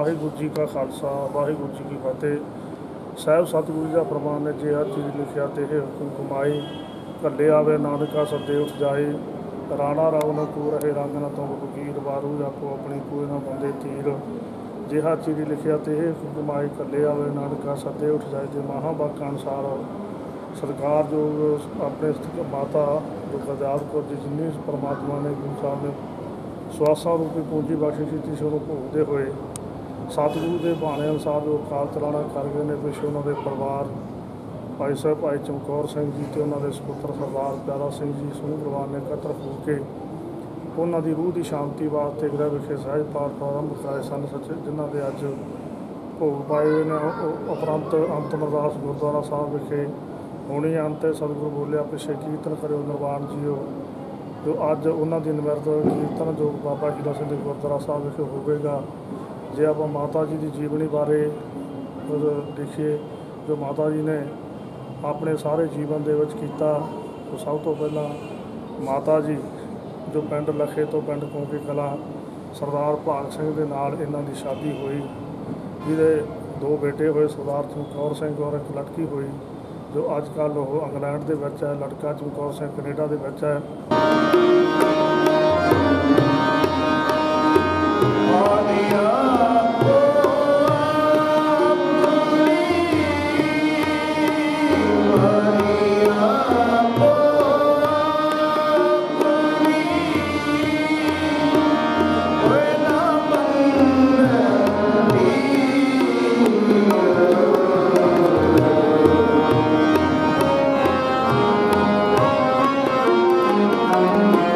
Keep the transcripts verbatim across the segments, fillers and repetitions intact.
वाहिगुरू जी का खालसा वाहिगुरू जी की फतेह। साहब सतगुरु का फरमान ने जे हर चीज़ लिखिया ते हुक्म कमाई, घल्ले आवे नानका सदे उठ जाए। राणा राव न कू रहे रंग न तुम फकीर, वारू आपो अपनी कोई न पाँदे तीर। जे हर चीज़ लिखिया ते हुक्म कमाई, घल्ले आवे नानका सदे उठ जाए। ते महावाक अनुसार सरकार जो अपने माता जो गुरदियाल कौर जी जिन्नी परमात्मा ने गुरु साहब ने ਸਵਾਸਾਂ ਰੂਪੀ ਪੂੰਜੀ ਬਖਸ਼ਿਸ਼ ਕੀਤੀ ਸੀ, ਉਹਨੂੰ ਭੋਗਦੇ ਹੋਏ ਸਤਿਗੁਰੂ ਦੇ ਬਾਣੇ ਅਨੁਸਾਰ ਜੋ ਅਕਾਲ ਚਲਾਣਾ ਕਰ ਗਏ ਨੇ। ਪਿੱਛੇ ਉਹਨਾਂ ਦੇ ਪਰਿਵਾਰ ਭਾਈ ਸਾਹਿਬ ਭਾਈ ਚਮਕੌਰ ਸਿੰਘ ਜੀ ਅਤੇ ਉਹਨਾਂ ਦੇ ਸਪੁੱਤਰ ਸਰਦਾਰ ਪਿਆਰਾ ਸਿੰਘ ਜੀ ਸਮੂਹ ਪਰਿਵਾਰ ਨੇ ਇਕੱਤਰ ਹੋ ਕੇ ਉਹਨਾਂ ਦੀ ਰੂਹ ਦੀ ਸ਼ਾਂਤੀ ਵਾਸਤੇ ਗ੍ਰਹਿ ਵਿਖੇ ਸਹਿਜ ਪਾਠ ਪ੍ਰਾਰੰਭ ਕਰਾਏ ਸਨ ਸੱਚੇ, ਜਿਨ੍ਹਾਂ ਦੇ ਅੱਜ ਭੋਗ ਪਾਏ ਹੋਏ ਨੇ। ਉਪਰੰਤ ਅੰਤਮ ਅਰਦਾਸ ਗੁਰਦੁਆਰਾ ਸਾਹਿਬ ਵਿਖੇ ਹੋਣੀ ਅੰਤ ਸਤਿਗੁਰੂ ਬੋਲਿਆ ਪਿੱਛੇ ਕੀਰਤਨ ਕਰਿਓ ਨਿਰਵਾਣ ਜੀਓ। ਜੋ ਅੱਜ ਉਹਨਾਂ ਦੀ ਨਿਮਰਤ ਕੀਰਤਨ ਜੋ ਬਾਬਾ ਹੀਰਾ ਸਿੰਘ ਦੇ ਗੁਰਦੁਆਰਾ ਸਾਹਿਬ ਵਿਖੇ ਹੋਵੇਗਾ। ਜੇ ਆਪਾਂ ਮਾਤਾ ਜੀ ਦੀ ਜੀਵਨੀ ਬਾਰੇ ਦੇਖੀਏ, ਜੋ ਮਾਤਾ ਜੀ ਨੇ ਆਪਣੇ ਸਾਰੇ ਜੀਵਨ ਦੇ ਵਿੱਚ ਕੀਤਾ, ਉਹ ਸਭ ਤੋਂ ਪਹਿਲਾਂ ਮਾਤਾ ਜੀ ਜੋ ਪਿੰਡ ਲੱਖੇ ਤੋਂ ਪਿੰਡ ਕੌਂਕੇ ਕਲਾਂ ਸਰਦਾਰ ਭਾਗ ਸਿੰਘ ਦੇ ਨਾਲ ਇਹਨਾਂ ਦੀ ਸ਼ਾਦੀ ਹੋਈ, ਜਿਹਦੇ ਦੋ ਬੇਟੇ ਹੋਏ, ਸਰਦਾਰ ਚਮਕੌਰ ਸਿੰਘ ਔਰ ਇੱਕ ਲੜਕੀ ਹੋਈ, ਜੋ ਅੱਜ ਕੱਲ੍ਹ ਉਹ ਇੰਗਲੈਂਡ ਦੇ ਵਿੱਚ ਹੈ। ਲੜਕਾ ਚਮਕੌਰ ਸਿੰਘ ਕੈਨੇਡਾ ਦੇ ਵਿੱਚ ਹੈ। Thank you.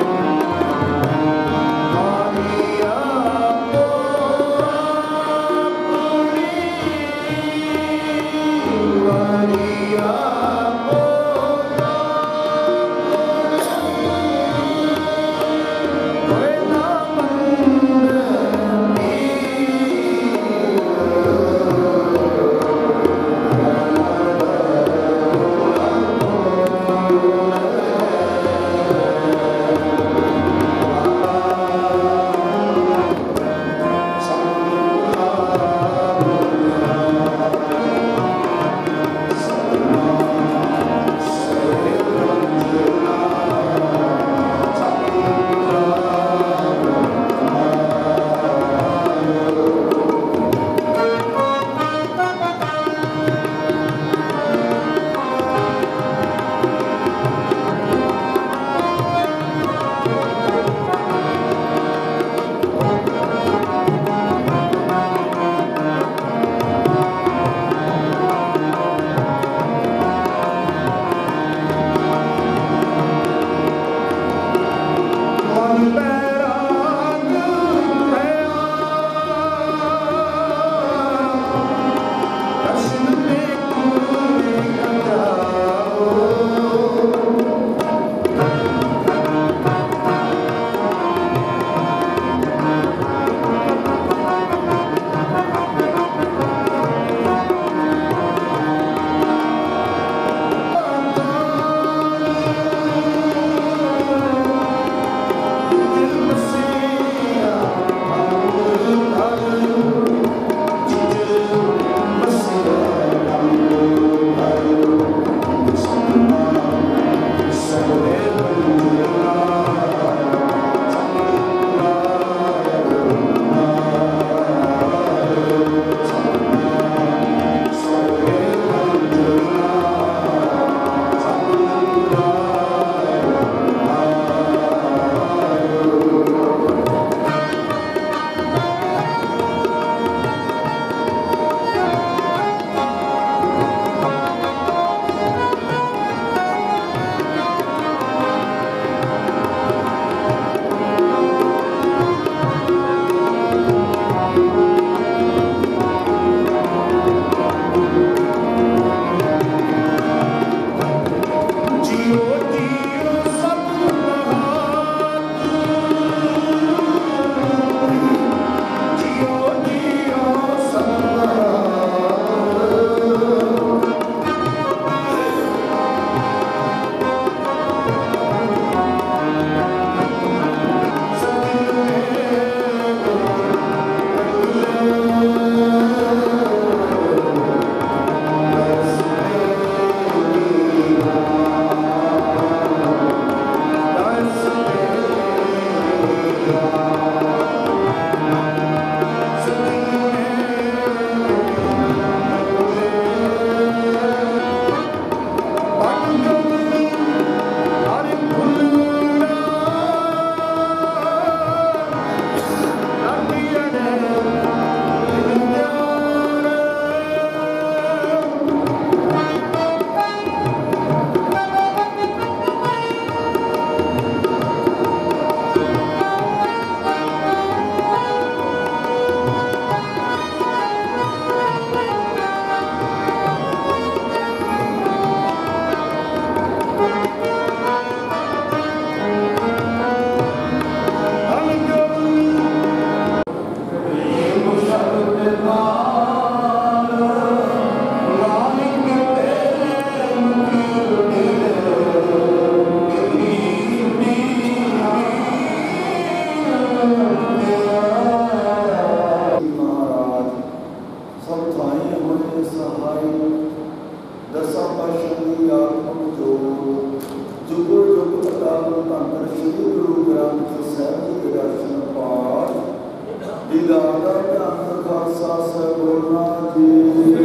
के सहाय दसा पातशाही आत्मक जो जुगो जुग अकाल धन श्री गुरु ग्रंथ साहिब जी के दर्शन पाठ दीदार का ध्यान खालसा साहिब बोलना जी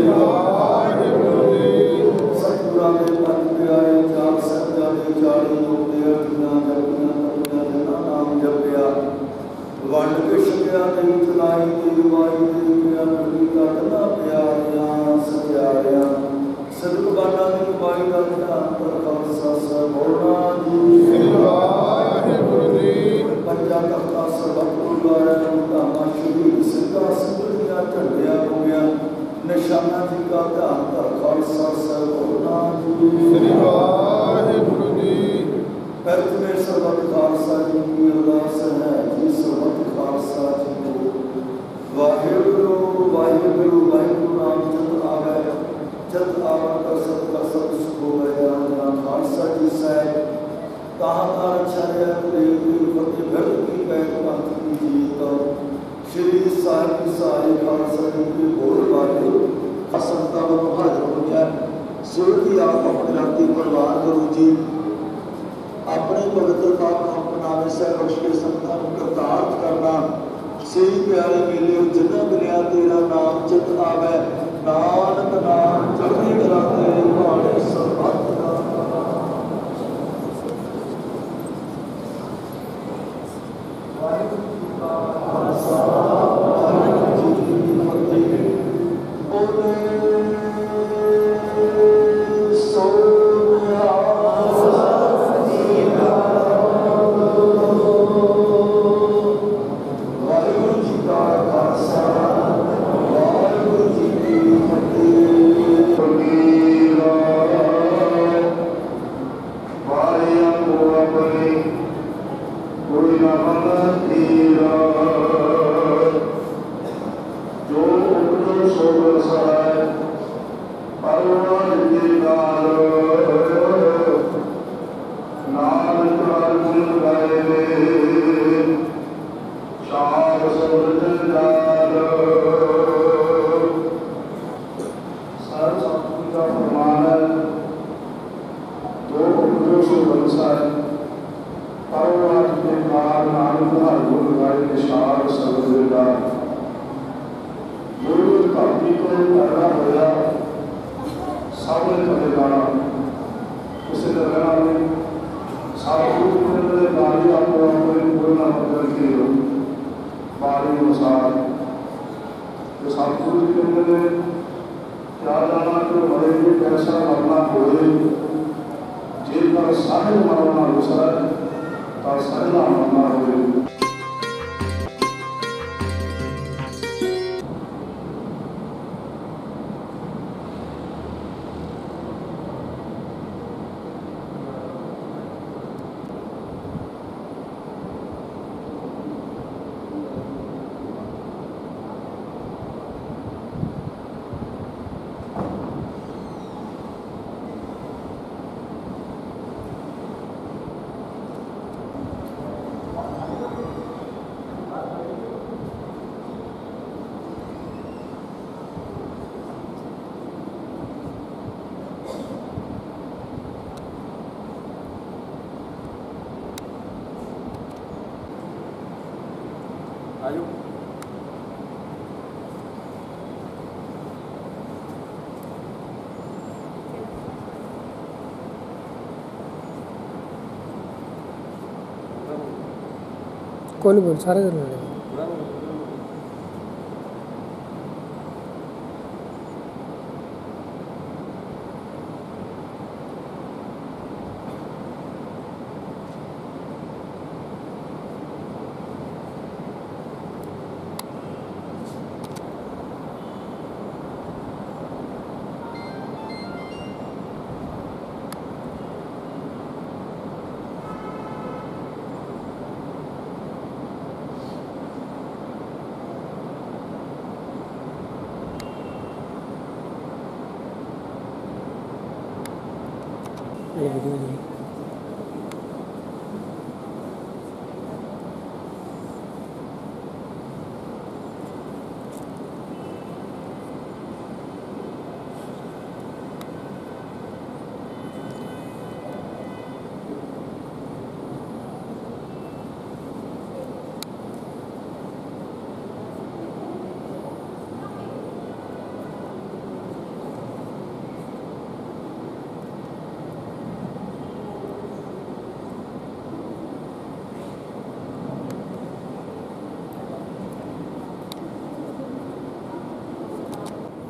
सतगुरां दे पंज प्यारे चार साहिबजादे चाली लोग अर्थियां जपियां तपियां जिन्हां नाम जपिया वंड के छकिया नहीं चलाई तेरी वाई दे पिया नबी का गला प्यारियां सत्यारियां सदगुबाना की कमाई का ध्यान पर खालसा साहिब बोलना जी वाहिगुरू जी पंजा तख्ता सरबत गुरुद्वारा धामा शहीद सिद्धा सिद्धीਆਂ ਝੰਡਿਆਂ ਹੋ ਗਿਆ निशाना जी का ध्यान पर खालसा साहिब बोलना जी वाहिगुरू जी करत में सरबत खालसा जी की अरदास है जी सरबत खालसा जी को वाहिगुरू वाहिगुरू वाहिगुरू नाम जत आवे जत आवे कर सब कर सब सुख होवे जान खालसा जी साहिब कहाँ का आचार्य देव की फतेह भर की पैर पंथ की जीत श्री साहिब की सारी खालसा जी की बोल बाटे असंता व हाजिर हो जाए सिर की आप अपने राती परवान करो जी अपने पवित्र नाम अपनावे सह बख्श के संतान को कृतार्थ करना सही प्यारे मिले जिन्ना मिलिया तेरा नाम चित आवे नानक नाम चढ़ी कराते भाणे सरबत वाहिगुरू जी का खालसा वाहिगुरू जी की फतेह बोले सो कौन बोल सारे कर लेंगे ये वीडियो नहीं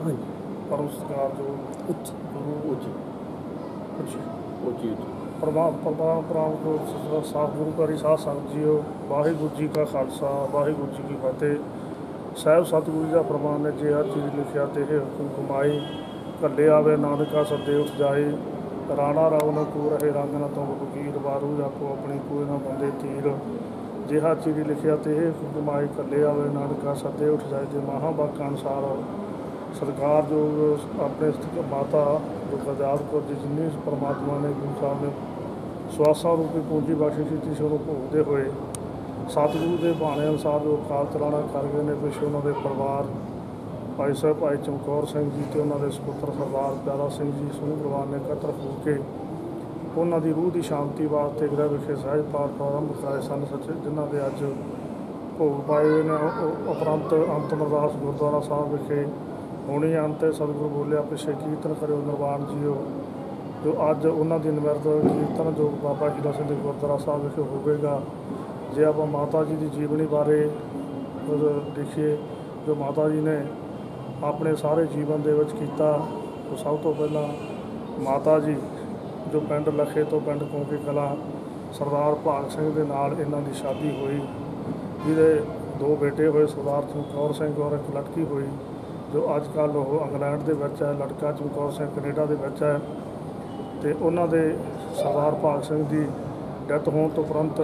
ਹਾਂਜੀ ਪਰਮ ਸਤਿਕਾਰਯੋਗ ਉੱਚ ਗੁਰੂ ਉੱਚੀ ਉੱਚੀ ਉੱਚੀ ਪ੍ਰਭਾ ਪ੍ਰਭਾ ਪ੍ਰਾਮ ਕੋ ਸਾਫ ਗੁਰੂ ਘਰੀ ਸਾਧ ਸੰਗਤ ਜੀਓ, ਵਾਹਿਗੁਰੂ ਜੀ ਕਾ ਖਾਲਸਾ ਵਾਹਿਗੁਰੂ ਜੀ ਕੀ ਫਤਿਹ। ਸਾਹਿਬ ਸਤਿਗੁਰੂ ਜੀ ਦਾ ਪ੍ਰਮਾਣ ਨੇ ਜੇ ਹਰ ਚੀਜ਼ ਲਿਖਿਆ ਤੇ ਇਹ ਹੁਕਮ ਕਮਾਈ, ਘੱਲੇ ਆਵੇ ਨਾਨਕਾ ਸੱਦੇ ਉੱਠ ਜਾਏ, ਰਾਣਾ ਰਾਉ ਨ ਕੂ ਰਹੇ ਰੰਗ ਨ ਤੁਮ ਫਕੀਰ, ਬਾਰੂ ਆਪੋ ਆਪਣੀ ਕੋਈ ਨਾ ਪਾਉਂਦੇ ਤੀਰ, ਜੇ ਹਰ ਚੀਜ਼ ਲਿਖਿਆ ਤੇ ਇਹ ਹੁਕਮ ਕਮਾਈ, ਘੱਲੇ ਆਵੇ ਨਾਨਕਾ ਸੱਦੇ ਉੱਠ ਜਾਏ। ਤੇ ਮਹਾਂਵਾਕਾਂ ਅਨੁਸਾਰ ਸਤਿਕਾਰਯੋਗ ਆਪਣੇ ਮਾਤਾ ਜੋ ਗੁਰਦਿਆਲ ਕੌਰ ਜੀ, ਜਿੰਨੀ ਪਰਮਾਤਮਾ ਨੇ ਗੁਰੂ ਸਾਹਿਬ ਨੇ ਸਵਾਸਾਂ ਰੂਪੀ ਪੂੰਜੀ ਬਖਸ਼ੀ ਕੀਤੀ ਸੀ, ਉਹਨੂੰ ਭੋਗਦੇ ਹੋਏ ਸਤਿਗੁਰੂ ਦੇ ਬਾਣੇ ਅਨੁਸਾਰ ਜੋ ਅਕਾਲ ਚਲਾਣਾ ਕਰ ਗਏ ਨੇ। ਪਿੱਛੇ ਉਹਨਾਂ ਦੇ ਪਰਿਵਾਰ ਭਾਈ ਸਾਹਿਬ ਭਾਈ ਚਮਕੌਰ ਸਿੰਘ ਜੀ ਅਤੇ ਉਹਨਾਂ ਦੇ ਸਪੁੱਤਰ ਸਰਦਾਰ ਪਿਆਰਾ ਸਿੰਘ ਜੀ ਸਮੂਹ ਪਰਿਵਾਰ ਨੇ ਇਕੱਤਰ ਹੋ ਕੇ ਉਹਨਾਂ ਦੀ ਰੂਹ ਦੀ ਸ਼ਾਂਤੀ ਵਾਸਤੇ ਗ੍ਰਹਿ ਵਿਖੇ ਸਹਿਜ ਪਾਠ ਪ੍ਰਾਰੰਭ ਕਰਾਏ ਸਨ ਸੱਚੇ, ਜਿਨ੍ਹਾਂ ਦੇ ਅੱਜ ਭੋਗ ਪਾਏ ਹੋਏ ਨੇ। ਉਹ ਉਪਰੰਤ ਅੰਤਮ ਅਰਦਾਸ ਗੁਰਦੁਆਰਾ ਸਾਹਿਬ ਵਿਖੇ ਹੋਣੀ ਹੈ। ਅੰਤ ਸਤਿਗੁਰੂ ਬੋਲਿਆ ਪਿੱਛੇ ਕੀਰਤਨ ਕਰਿਓ ਨਿਰਵਾਣ ਜੀਓ, ਜੋ ਅੱਜ ਉਹਨਾਂ ਦੀ ਨਿਮਰਤ ਕੀਰਤਨ ਜੋ ਬਾਬਾ ਹੀਰਾ ਸਿੰਘ ਦੇ ਗੁਰਦੁਆਰਾ ਸਾਹਿਬ ਵਿਖੇ ਹੋਵੇਗਾ। ਜੇ ਆਪਾਂ ਮਾਤਾ ਜੀ ਦੀ ਜੀਵਨੀ ਬਾਰੇ ਦੇਖੀਏ, ਜੋ ਮਾਤਾ ਜੀ ਨੇ ਆਪਣੇ ਸਾਰੇ ਜੀਵਨ ਦੇ ਵਿੱਚ ਕੀਤਾ, ਉਹ ਸਭ ਤੋਂ ਪਹਿਲਾਂ ਮਾਤਾ ਜੀ ਜੋ ਪਿੰਡ ਲੱਖੇ ਤੋਂ ਪਿੰਡ ਕੌਂਕੇ ਕਲਾਂ ਸਰਦਾਰ ਭਾਗ ਸਿੰਘ ਦੇ ਨਾਲ ਇਹਨਾਂ ਦੀ ਸ਼ਾਦੀ ਹੋਈ, ਜਿਹਦੇ ਦੋ ਬੇਟੇ ਹੋਏ, ਸਰਦਾਰ ਚਮਕੌਰ ਸਿੰਘ ਔਰ ਇੱਕ ਲੜਕੀ ਹੋਈ, ਜੋ ਅੱਜ ਕੱਲ੍ਹ ਉਹ ਇੰਗਲੈਂਡ ਦੇ ਵਿੱਚ ਹੈ। ਲੜਕਾ ਚਮਕੌਰ ਸਿੰਘ ਕੈਨੇਡਾ ਦੇ ਵਿੱਚ ਹੈ। ਅਤੇ ਉਹਨਾਂ ਦੇ ਸਰਦਾਰ ਭਾਗ ਸਿੰਘ ਦੀ ਡੈਥ ਹੋਣ ਤੋਂ ਉਪਰੰਤ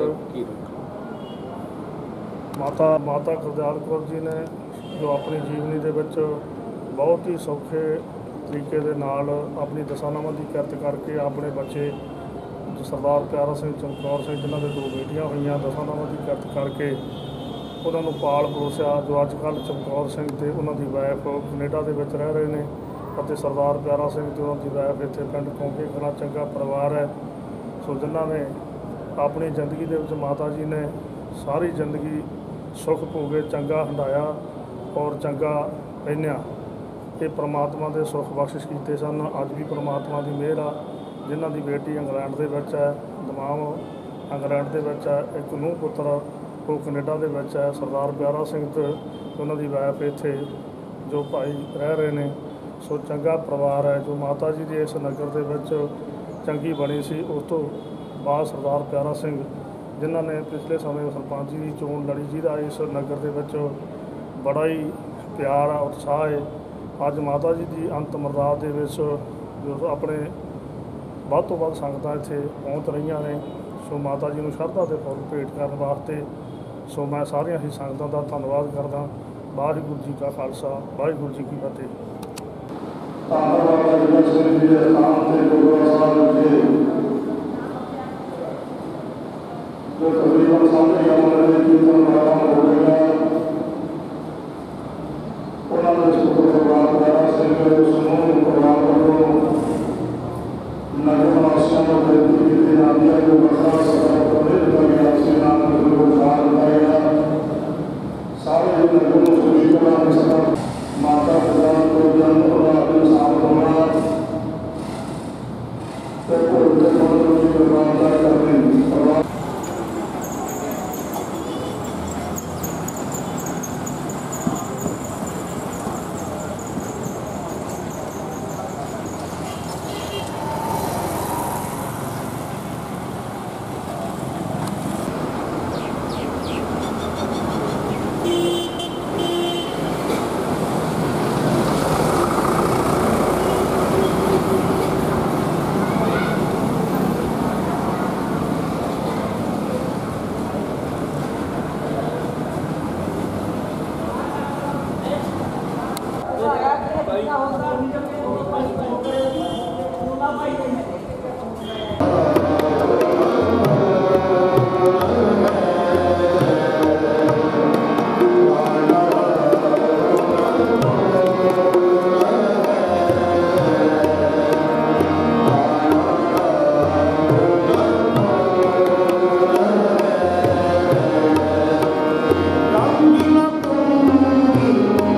ਮਾਤਾ ਮਾਤਾ ਗੁਰਦਿਆਲ ਕੌਰ ਜੀ ਨੇ ਜੋ ਆਪਣੀ ਜੀਵਨੀ ਦੇ ਵਿੱਚ ਬਹੁਤ ਹੀ ਸੌਖੇ ਤਰੀਕੇ ਦੇ ਨਾਲ ਆਪਣੀ ਦਸਾਨਾਵਾਂ ਦੀ ਕਿਰਤ ਕਰਕੇ ਆਪਣੇ ਬੱਚੇ ਸਰਦਾਰ ਪਿਆਰਾ ਸਿੰਘ ਚਮਕੌਰ ਸਿੰਘ, ਜਿਨ੍ਹਾਂ ਦੇ ਦੋ ਬੇਟੀਆਂ ਹੋਈਆਂ, ਦਸਾਨਾਵਾਂ ਦੀ ਕਿਰਤ ਕਰਕੇ ਉਹਨਾਂ ਨੂੰ ਪਾਲ ਪੋਸਿਆ। ਜੋ ਅੱਜ ਕੱਲ੍ਹ ਚਮਕੌਰ ਸਿੰਘ ਅਤੇ ਉਹਨਾਂ ਦੀ ਵਾਈਫ ਕੈਨੇਡਾ ਦੇ ਵਿੱਚ ਰਹਿ ਰਹੇ ਨੇ, ਅਤੇ ਸਰਦਾਰ ਪਿਆਰਾ ਸਿੰਘ ਅਤੇ ਉਹਨਾਂ ਦੀ ਵਾਈਫ ਇੱਥੇ ਪਿੰਡ ਕੌਂਕੇ ਕਲਾਂ, ਚੰਗਾ ਪਰਿਵਾਰ ਹੈ। ਸੋ ਜਿਨ੍ਹਾਂ ਨੇ ਆਪਣੀ ਜ਼ਿੰਦਗੀ ਦੇ ਵਿੱਚ ਮਾਤਾ ਜੀ ਨੇ ਸਾਰੀ ਜ਼ਿੰਦਗੀ ਸੁੱਖ ਭੋਗੇ, ਚੰਗਾ ਹੰਢਾਇਆ ਔਰ ਚੰਗਾ ਪਹਿਨਿਆ। ਇਹ ਪ੍ਰਮਾਤਮਾ ਦੇ ਸੁੱਖ ਬਖਸ਼ਿਸ਼ ਕੀਤੇ ਸਨ। ਅੱਜ ਵੀ ਪ੍ਰਮਾਤਮਾ ਦੀ ਮਿਹਰ ਆ। ਜਿਨ੍ਹਾਂ ਦੀ ਬੇਟੀ ਇੰਗਲੈਂਡ ਦੇ ਵਿੱਚ ਹੈ, ਦਮਾਮ ਇੰਗਲੈਂਡ ਦੇ ਵਿੱਚ ਹੈ, ਇੱਕ ਨੂੰਹ ਪੁੱਤਰ ਉਹ ਕੈਨੇਡਾ ਦੇ ਵਿੱਚ ਹੈ। ਸਰਦਾਰ ਪਿਆਰਾ ਸਿੰਘ ਅਤੇ ਉਹਨਾਂ ਦੀ ਵਾਈਫ ਇੱਥੇ ਜੋ ਭਾਈ ਰਹਿ ਰਹੇ ਨੇ। ਸੋ ਚੰਗਾ ਪਰਿਵਾਰ ਹੈ। ਜੋ ਮਾਤਾ ਜੀ ਦੀ ਇਸ ਨਗਰ ਦੇ ਵਿੱਚ ਚੰਗੀ ਬਣੀ ਸੀ, ਉਸ ਤੋਂ ਬਾਅਦ ਸਰਦਾਰ ਪਿਆਰਾ ਸਿੰਘ, ਜਿਨ੍ਹਾਂ ਨੇ ਪਿਛਲੇ ਸਮੇਂ ਸਰਪੰਚੀ ਦੀ ਚੋਣ ਲੜੀ, ਜਿਹਦਾ ਇਸ ਨਗਰ ਦੇ ਵਿੱਚ ਬੜਾ ਹੀ ਪਿਆਰ ਆ, ਉਤਸ਼ਾਹ ਹੈ। ਅੱਜ ਮਾਤਾ ਜੀ ਦੀ ਅੰਤਮ ਅਰਦਾਸ ਦੇ ਵਿੱਚ ਜੋ ਆਪਣੇ ਵੱਧ ਤੋਂ ਵੱਧ ਸੰਗਤਾਂ ਇੱਥੇ ਪਹੁੰਚ ਰਹੀਆਂ ਨੇ। ਸੋ ਮਾਤਾ ਜੀ ਨੂੰ ਸ਼ਰਧਾ ਦੇ ਫੁੱਲ ਭੇਟ ਕਰਨ ਵਾਸਤੇ ਸੋ ਮੈਂ ਸਾਰੀਆਂ ਹੀ ਸੰਗਤਾਂ ਦਾ ਧੰਨਵਾਦ ਕਰਦਾ। ਵਾਹਿਗੁਰੂ ਜੀ ਕਾ ਖਾਲਸਾ ਵਾਹਿਗੁਰੂ ਜੀ ਕੀ ਫਤਿਹ। ਧੰਨਵਾਦ ਜੀ ਸਿੰਘ ਜੀ ਦੇ ਸਥਾਨ ਤੇ ਗੁਰਦੁਆਰਾ ਸਾਹਿਬ ਵਿਖੇ ਜੋ ਤਕਰੀਬਨ ਸਾਢੇ ਗਿਆਰਾਂ ਵਜੇ ਕੀਰਤਨ ਪ੍ਰਾਰੰਭ ਹੋਵੇਗਾ। ਉਹਨਾਂ ਦੇ ਸਪੁੱਤਰ ਸਰਦਾਰ ਪਿਆਰਾ ਸਿੰਘ ਦੇ ਸਮੂਹ ਪਰਿਵਾਰ ਵੱਲੋਂ ਨਗਰ ਵਾਸੀਆਂ ਨੂੰ ਬੇਨਤੀ ਕੀਤੀ ਜਾਂਦੀ ਹੈ ਕਿ ਬਖਸ਼ਾ ਸਰਦਾਰ ਪ੍ਰੇਮ ਕਰਿਆ ਸੀ ਨਾਮ ਗੁਰੂ ਖਾਨ ਪਾਇਆ ਸਾਰੇ ਨਗਰ ਨੂੰ ਸੁਖੀ ਕਰਾਂ ਸਦਾ ਮਾਤਾ ਪਿਤਾ को जन्म और साथ होना तो करने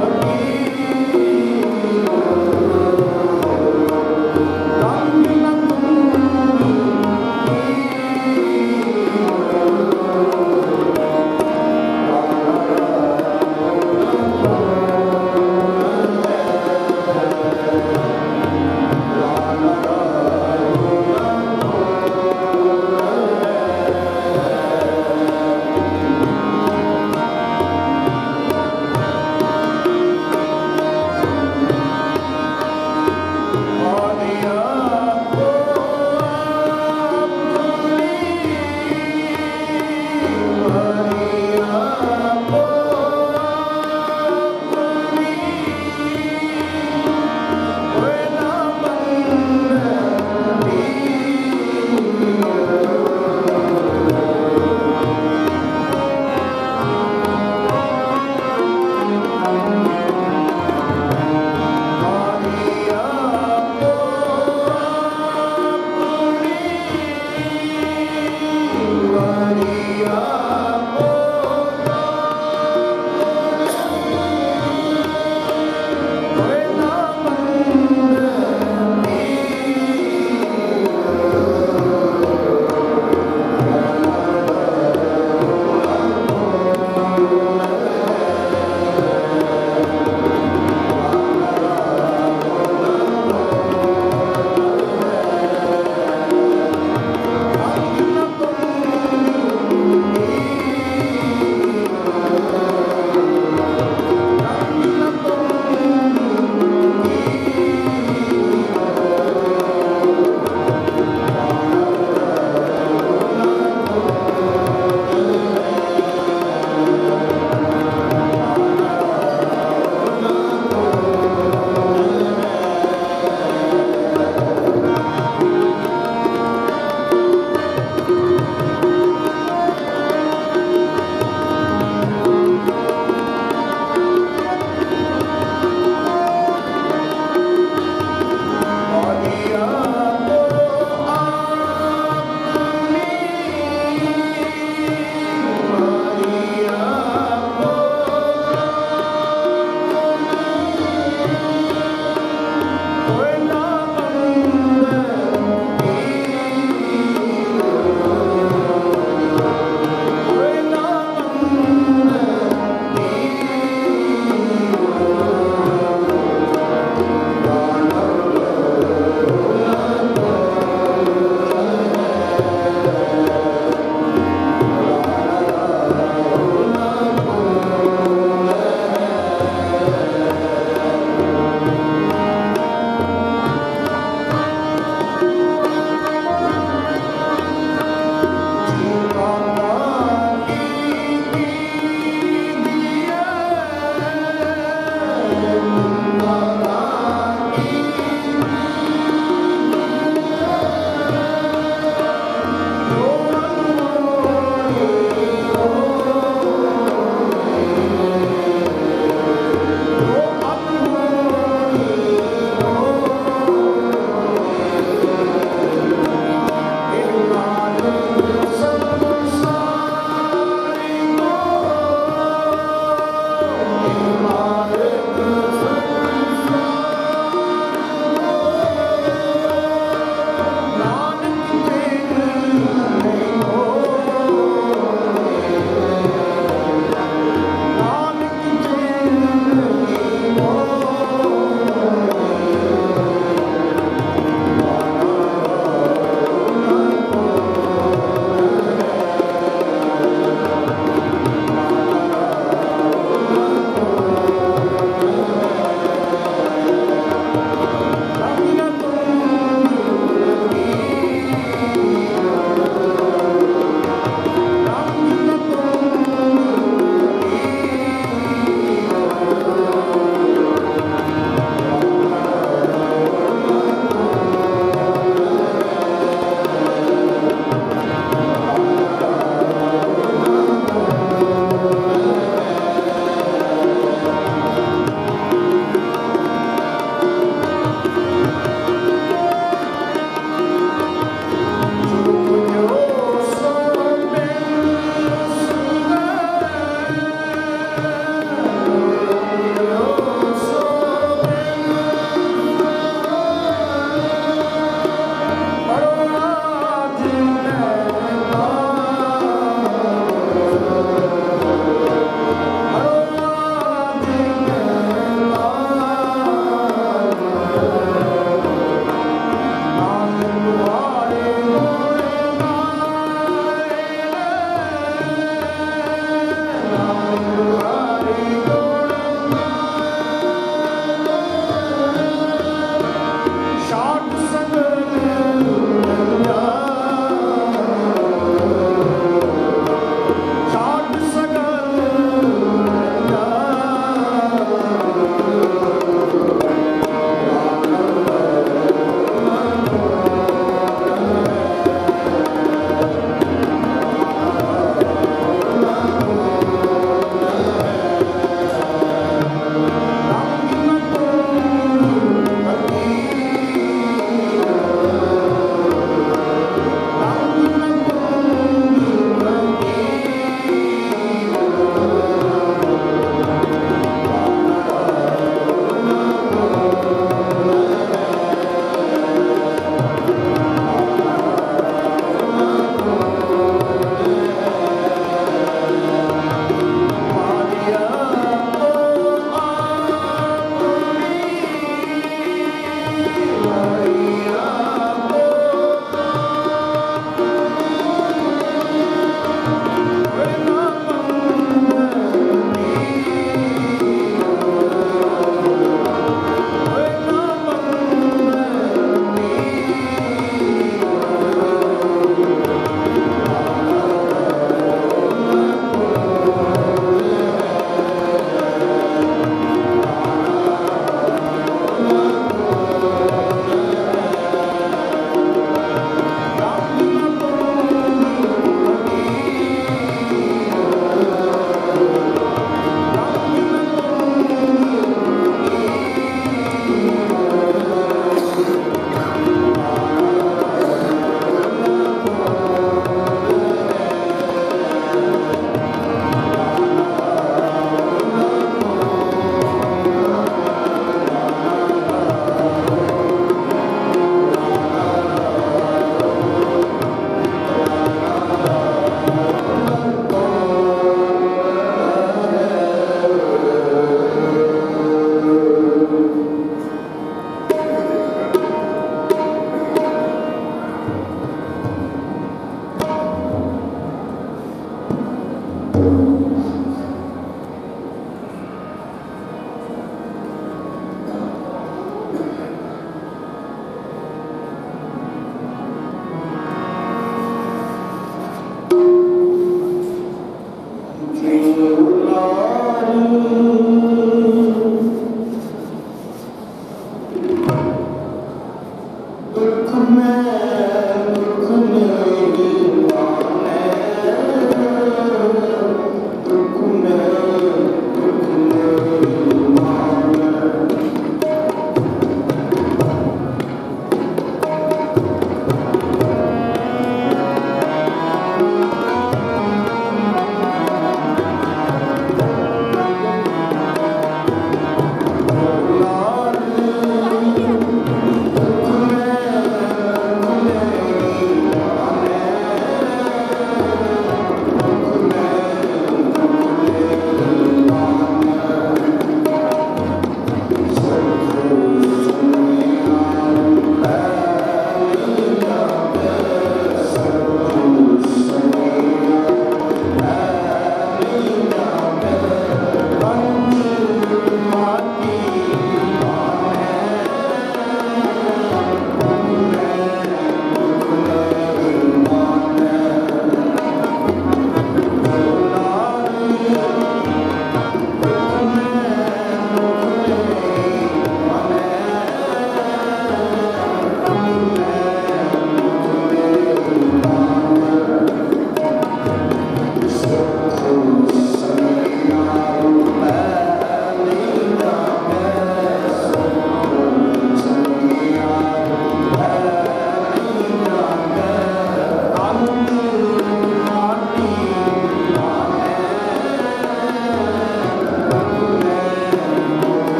Ram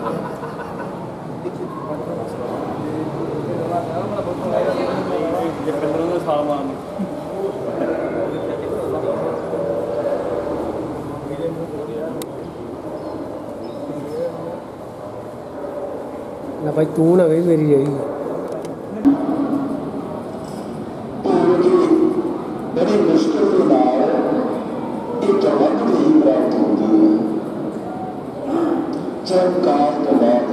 ਨਾ ਭਾਈ ਤੂੰ ਨਾ ਗਈ ਮੇਰੀ ਰਹੀ बड़ी मुश्किल के नाल एक वक्त ही प्राप्त होती है जब काल तो बाद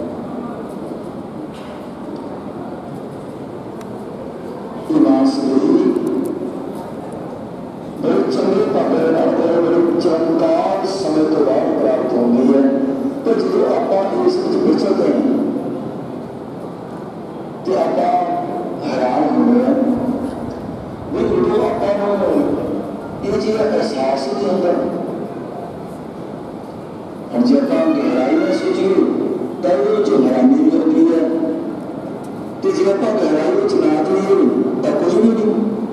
बड़े चंगे भावे बड़े चमत्कार समय तो बाद प्राप्त होती है। तो जो आप इस विचरते हैं तो आप हैरान होंगे ये जो एहसास ही होता हम जब आप गहराई में सोचिए तब वो जो हैरानी भी होती है तो जब आप गहराई में चुनाते हैं तब कुछ भी नहीं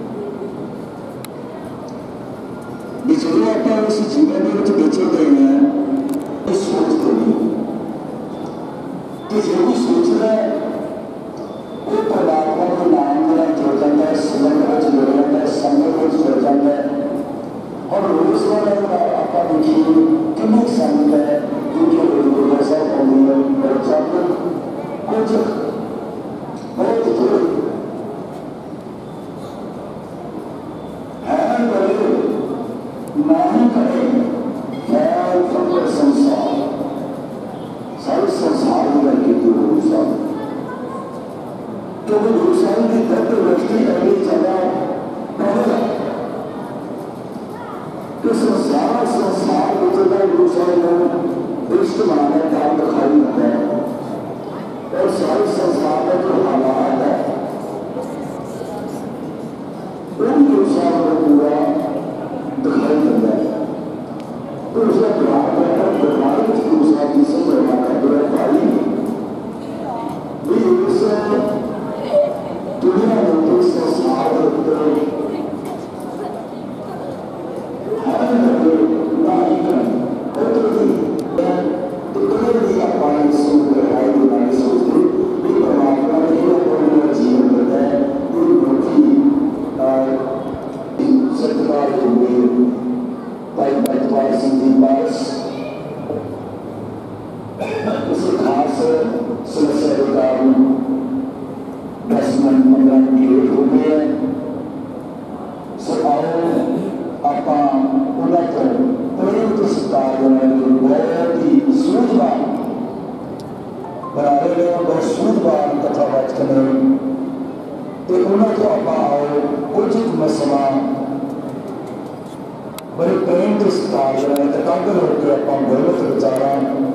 जो आप इस जीवन में बेचे गए हैं इस सोचते नहीं तो जो भी सोच रहा है वो परमात्मा के नाम में जुड़ जाता है, समझ में जुड़ जाता है, संग में जुड़ जाता है। और रोजगार आपका देखिए कितने संग है क्योंकि ऐसा होती है और जब कुछ बहुत थोड़े है बड़े नहीं करे फैल फकर संसार सारे संसार में लगे जो रोजगार तो वो दूसरे की दर्द व्यक्ति अगली जगह पड़ेगा तो संसार संसार को जगह दूसरे में दृष्ट माने काम दिखाई देता है और सारे संसार में जो हालात है उन दूसरा को पूरा दिखाई देता है तो उसका ध्यान रखकर बीमारी दूसरा किसी प्रकार का बुरा पाई भी उससे दुनिया में कोई संसार होते हर लगे नहीं करें होते ही तो कभी भी अपने सोच रहे हैं नहीं सोचते भी परमात्मा ने ये अपना जीवन बताया ये मुक्ति सरकार होंगे भाई भाई सिंधी पास उस खास समस्या के कारण दस मिनट पंद्रह मिनट लेट हो गए हैं सो आओ आप उन्हें प्रेम के सत्कार बहुत ही सूझवान बना रहे हैं बहुत सूझवान कथावाच करें तो उन्हें तो आप आओ उचित मसला बड़े प्रेम के सत्कार करें एकाग्र होकर आप गलत विचारा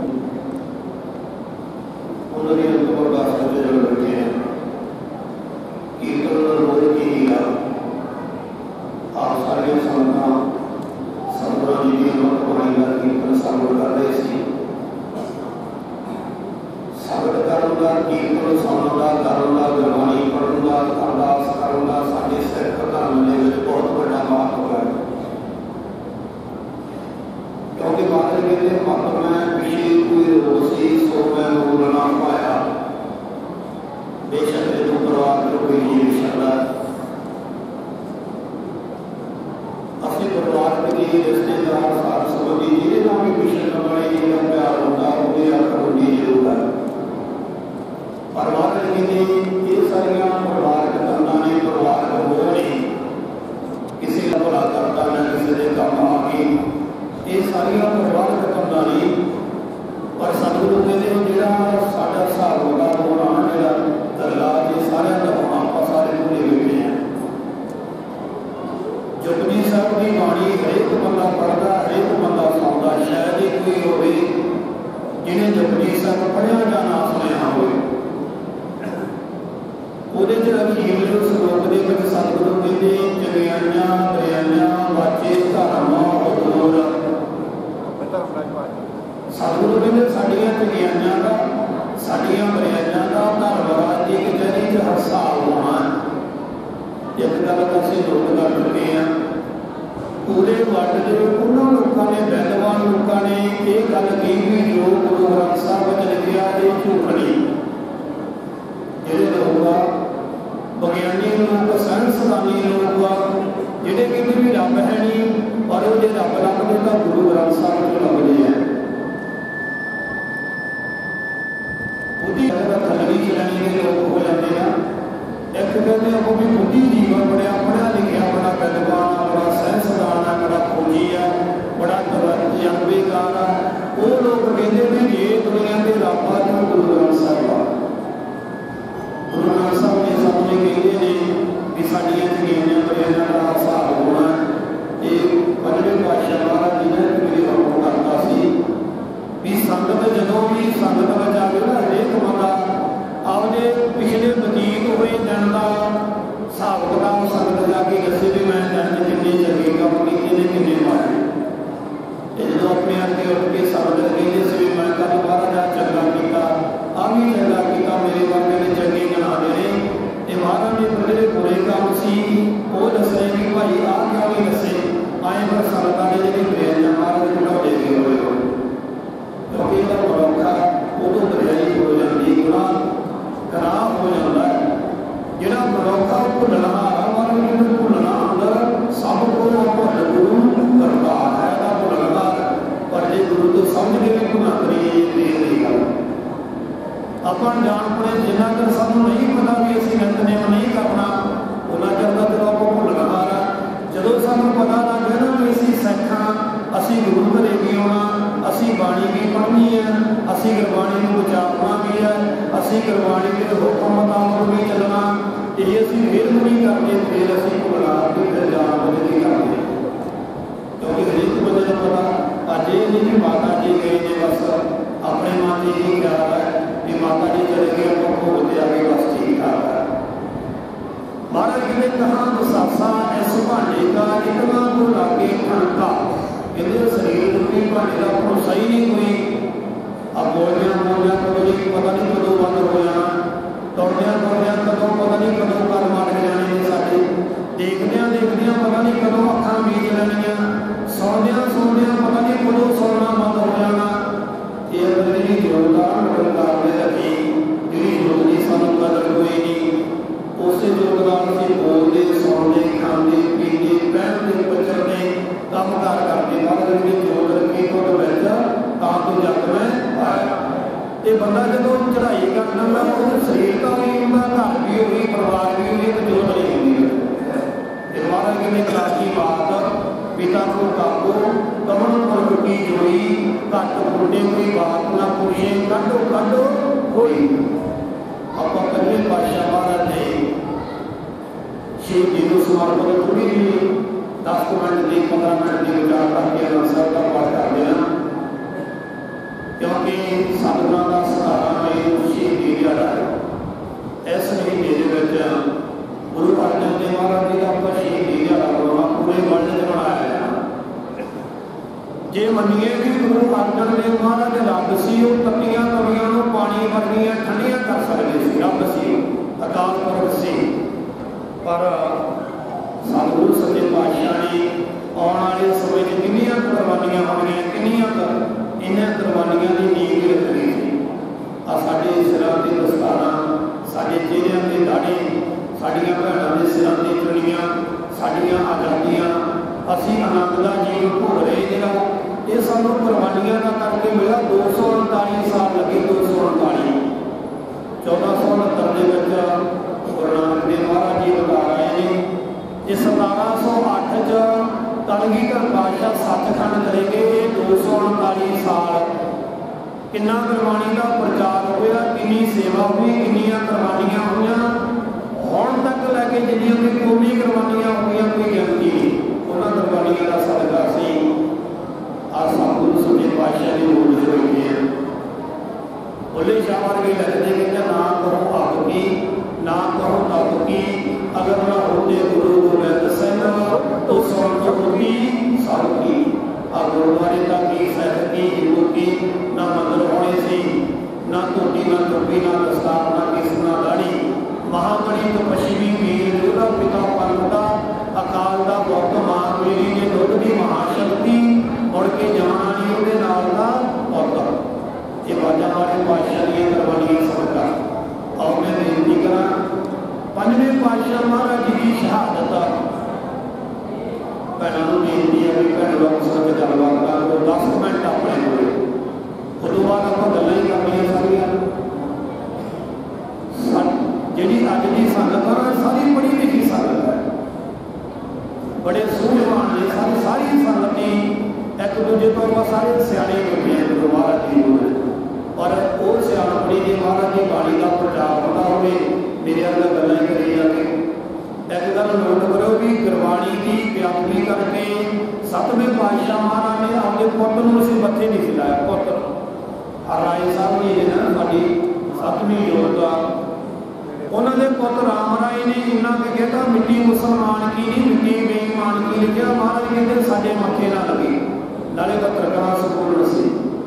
उन्होंने उनको बात करते जो बैठे हैं कीर्तन रोज की लीला आप सारे संगठन संगठन जी की मत बनाएगा कीर्तन संगठन कर रहे थे संगठन करूँगा कीर्तन सुनूंगा करूँगा गुरबाणी पढ़ूंगा अरदास करूँगा साढ़े सिर प्रधान में बहुत बड़ा महत्व है क्योंकि बात कहते मत में पिछले कोई रोसी सो मैं मूल ना पाया बेशक जो परिवार को कोई नहीं सकता अपने परिवार के लिए रिश्तेदार साथ संबंधी जिन्हें नाम भी मिशन बने जिनका प्यार होगा उन्हें आपको नहीं जरूर है परिवार के लिए ये सारियां परिवार के तंदा ने परिवार को हो नहीं किसी का भला करता न किसी ने काम आगे ये सारियां परिवार के तंदा नहीं पर सतगुरु कहते हैं जिहड़ा साडा हिसाब होगा होना जिहड़ा दरगाह के सारे का होना आप सारे भूले बैठे हैं जपजी साहब की बाणी हरेक बंदा पढ़ता हरेक बंदा सुनता शायद ही कोई होवे जिन्हें जपजी साहब पढ़िया या ना सुनिया होवे ਉਹਦੇ ਚ ਅਖੀਰ ਜੋ ਸਰੋਤ ਦੇ ਵਿੱਚ ਸਤਿਗੁਰੂ ਕਹਿੰਦੇ ਚੰਗਿਆਈਆਂ ਦਰਿਆਈਆਂ ਬਾਚੇ ਧਰਮ ਉਦੂਰ ਸਤਿਗੁਰੂ ਕਹਿੰਦੇ ਸਾਡੀਆਂ ਚੰਗਿਆਈਆਂ ਦਾ ਸਾਡੀਆਂ ਦਰਿਆਈਆਂ ਦਾ ਧਰਮ ਰਾਜ ਦੀ ਕਚਹਿਰੀ ਚ ਹਰ ਸਾਲ ਹੋਣਾ ਇੱਕ ਗੱਲ ਤਾਂ ਅਸੀਂ ਨੋਟ ਕਰ ਚੁੱਕੇ ਹਾਂ पूरे वर्ल्ड के उन्होंने लोगों ने वैदवान लोगों ने ये गल की भी जो गुरु ग्रंथ साहब ने लिखा ये झूठ नहीं। ਜਿਹੜੇ ਲੋग विज्ञानी लोग साइंसदानी लोग ਜਿਹੜੇ ਕਹਿੰਦੇ ਵੀ ਰੱਬ है नहीं पर वो जो रब लगते तो गुरु ग्रंथ साहब जो लगते हैं बुद्धि थलड़ी चलाने के लोग हो जाते हैं। एक कहते हैं वो भी बुद्धि जीवन बड़ा पढ़ा लिखा बड़ा विद्वान बड़ा साइंसदान है बड़ा खोजी है बड़ा तजर्बेकार है। वो लोग कहते भी ये दुनिया के रब है जो गुरु ग्रंथ साहब है। गुरु ग्रंथ साहब ने सामने कहते हैं कि साड़ियाँ जमीनियाँ बड़ियाँ का हिसाब होना ये पंजवें पातशाह महाराज जी ने मेरी हुक्म करता सी भी संगत जदों भी संगत में जाए ना हरेक बंदा आपने पिछले बतीत हुए दिन का हिसाब किताब संगत जाके दसे भी मैं दिन च किन्ने चंगे काम कीते ने किन्ने माड़े। जो अपने अगे उठ के संगत कहते सी भी मैं कल महाराज चंगा किया आ भी चंगा किया मेरे वर्गे ने चंगे गिना देने। ये महाराज ने बड़े बुरे काम सी वो दसे कि भाई आ क्या भी दसे आए पर संगतां ने जी प्रेम महाराज घटाते गए हुए हो क्योंकि यह मनुखा उदों दरियाई हो जाती गुनाह खराब हो जाता है। जोड़ा मनुखा भुलना महाराज ने भुलना अंदर सब को गुरु करता है भुलना पर जो गुरु तो समझ के भी गुनाह करिए नहीं गल अपन जान पड़े जिन्ना चर सानू नहीं पता भी असीं नितनेम नहीं करना उन्ना चर का चलो आप भुलना है। जो सानू पता लग गया ना भी असीं सिख हाँ असीं गुरु घरे भी आना असीं बाणी भी पढ़नी है असीं गुरबाणी को बचावना भी है असीं गुरबाणी के हुक्म मुताबक भी चलना ये असीं फिर भी नहीं करते फिर असीं भुलना भी फिर जान बदली करते क्योंकि हरेक बंदे को पता अज ये नहीं कि माता जी गए ने बस अपने मन से यही ख्याल है कि माता जी चले गए तो भोगते आगे बस ठीक ठाक है। महाराज ने कहा दसासा इस भांडे का इतना को लागे ठनका कहते शरीर रूपी भांडे का भरोसा ही नहीं हुई। अब बोलने बोलने कदों नहीं पता नहीं कदों बंद हो जाना दौड़िया दौड़िया कदों पता नहीं कदों कर मार जाने ने साडे देखदिया देखदिया पता नहीं कदों अखां मीच लैनिया सौंदिया सौंदिया पता नहीं कदों सौना बंद हो जाना। ये अगर जी जोरदार जोरदार ने रखी जी जोड़ी सानू कदर कोई नहीं उस जोरदार से बोलते सौंदे खाते पीते पहनते बचते काम कार करते महाराज ने जोर रखी तो बैठा तां तो जग में आया। ये बंदा जो चढ़ाई करना मैं वो शरीर का भी उनका घर भी हुई परिवार भी हुई तो जोर नहीं होती। महाराज ने प्राची बात पिता को काबू कमन पर रुकी जोई घट बुढ़े कोई बात ना पूछे काटो काटो कोई आप पंजवें पातशाह महाराज ने शहीदी को समर्पण थोड़ी जी दस मिनट की पंद्रह मिनट की विचार करके साहब का पाठ कर देना क्योंकि साधना का सहारा में शहीदी दिहाड़ा है। इस महीने के गुरु अर्जन देव महाराज जी का शहीदी दिहाड़ा मनाना पूरे वर्ल्ड में मनाया जे मनीए भी गुरु अर्जन देव महाराज रब सी तपियां तवियां पानी वर्गियां ठंडियां कर सकते थे रब सी अकाल पुरख सी पर सतगुरु सच्चे पातशाह ने आने वाले समय में किन्नियां कुर्बानियां होणियां किन्नियां इन्हां कुर्बानियां की नींव रखनी थी। आ साडे सिरां ते दस्तारां साडे चेहरिਆਂ ते दाढ़ी साडियां भैणां दे सिरां ते चुन्नियां साडियां आज़ादियां असीं आनंद दा जीवन भोग रहे जिहड़ा ये सानू कुर्बानियां का करके मिला दो सौ उनताली साल लगे दो सौ उनताली चौदह सौ उनहत्तर के गुरु नानक देव महाराज जी बता रहे हैं ये सतारह सौ अठ च कलगीधर पातशाह सचखंड चले गए दो सौ उनताली साल किन्ना कुर्बानी का प्रचार होया किन्नी सेवा हुई किन्नियां कुर्बानियां हुई हुण तक लैके जिन्नियां भी कौमी कुर्बानियां हुई कोई गिनती नहीं उन्होंने कुर्बानियां का सदका सी आज सतगुरु सच्चे पातशाह की मूर्त बैठे हैं। बुले शाह वर्गे लगते कहते ना करो आप की ना करो तप की अगर ना होते गुरु गोबिंद सिंह तो सुन चुकी सब की आ गुरुद्वारे तक की सैर की हिंदू की ना मंदिर होने से ना धोती ना टोपी ना दस्तार ना किस ना दाढ़ी महागणित पश्चिमी वीर योद्धा पिता पंथ का अकाल का बहुत मां मेरी ने दुध पातशाह दी कुर्बानियां सदका और मैं बेनती करा पंजवें पातशाह महाराज जी की शहादत भैनों को बेनती है कि भैन लोग संग गलबात करो दस मिनट अपने कोल उदों बाद आप गल्लां ही करनियां सारियां जी अज की संगत है सारी पढ़ी लिखी संगत है बड़े सूझवान ने सारी सारी संगत ने एक दूजे तो वह सारे सियाने बने गुरु महाराज जी पर वो सियाणपड़ी जी महाराज जी बाणी का प्रचार होता हो मेरे अंदर गल्लां करी जाए एक गल नोट करो भी गुरबाणी की व्यापनी करके सतवें पातशाह महाराज ने अपने पुत्र को उस मत्थे नहीं सिलाया पुत्र राय साहब जी ने ना साड़ी सतवीं योद्धा उन्होंने पुत्र राम राय ने इन्ना के कहता मिट्टी मुसलमान की नहीं मिट्टी बेईमान की लिखा महाराज कहते साडे मत्थे ना लगे नाले पत्रकार संपूर्ण से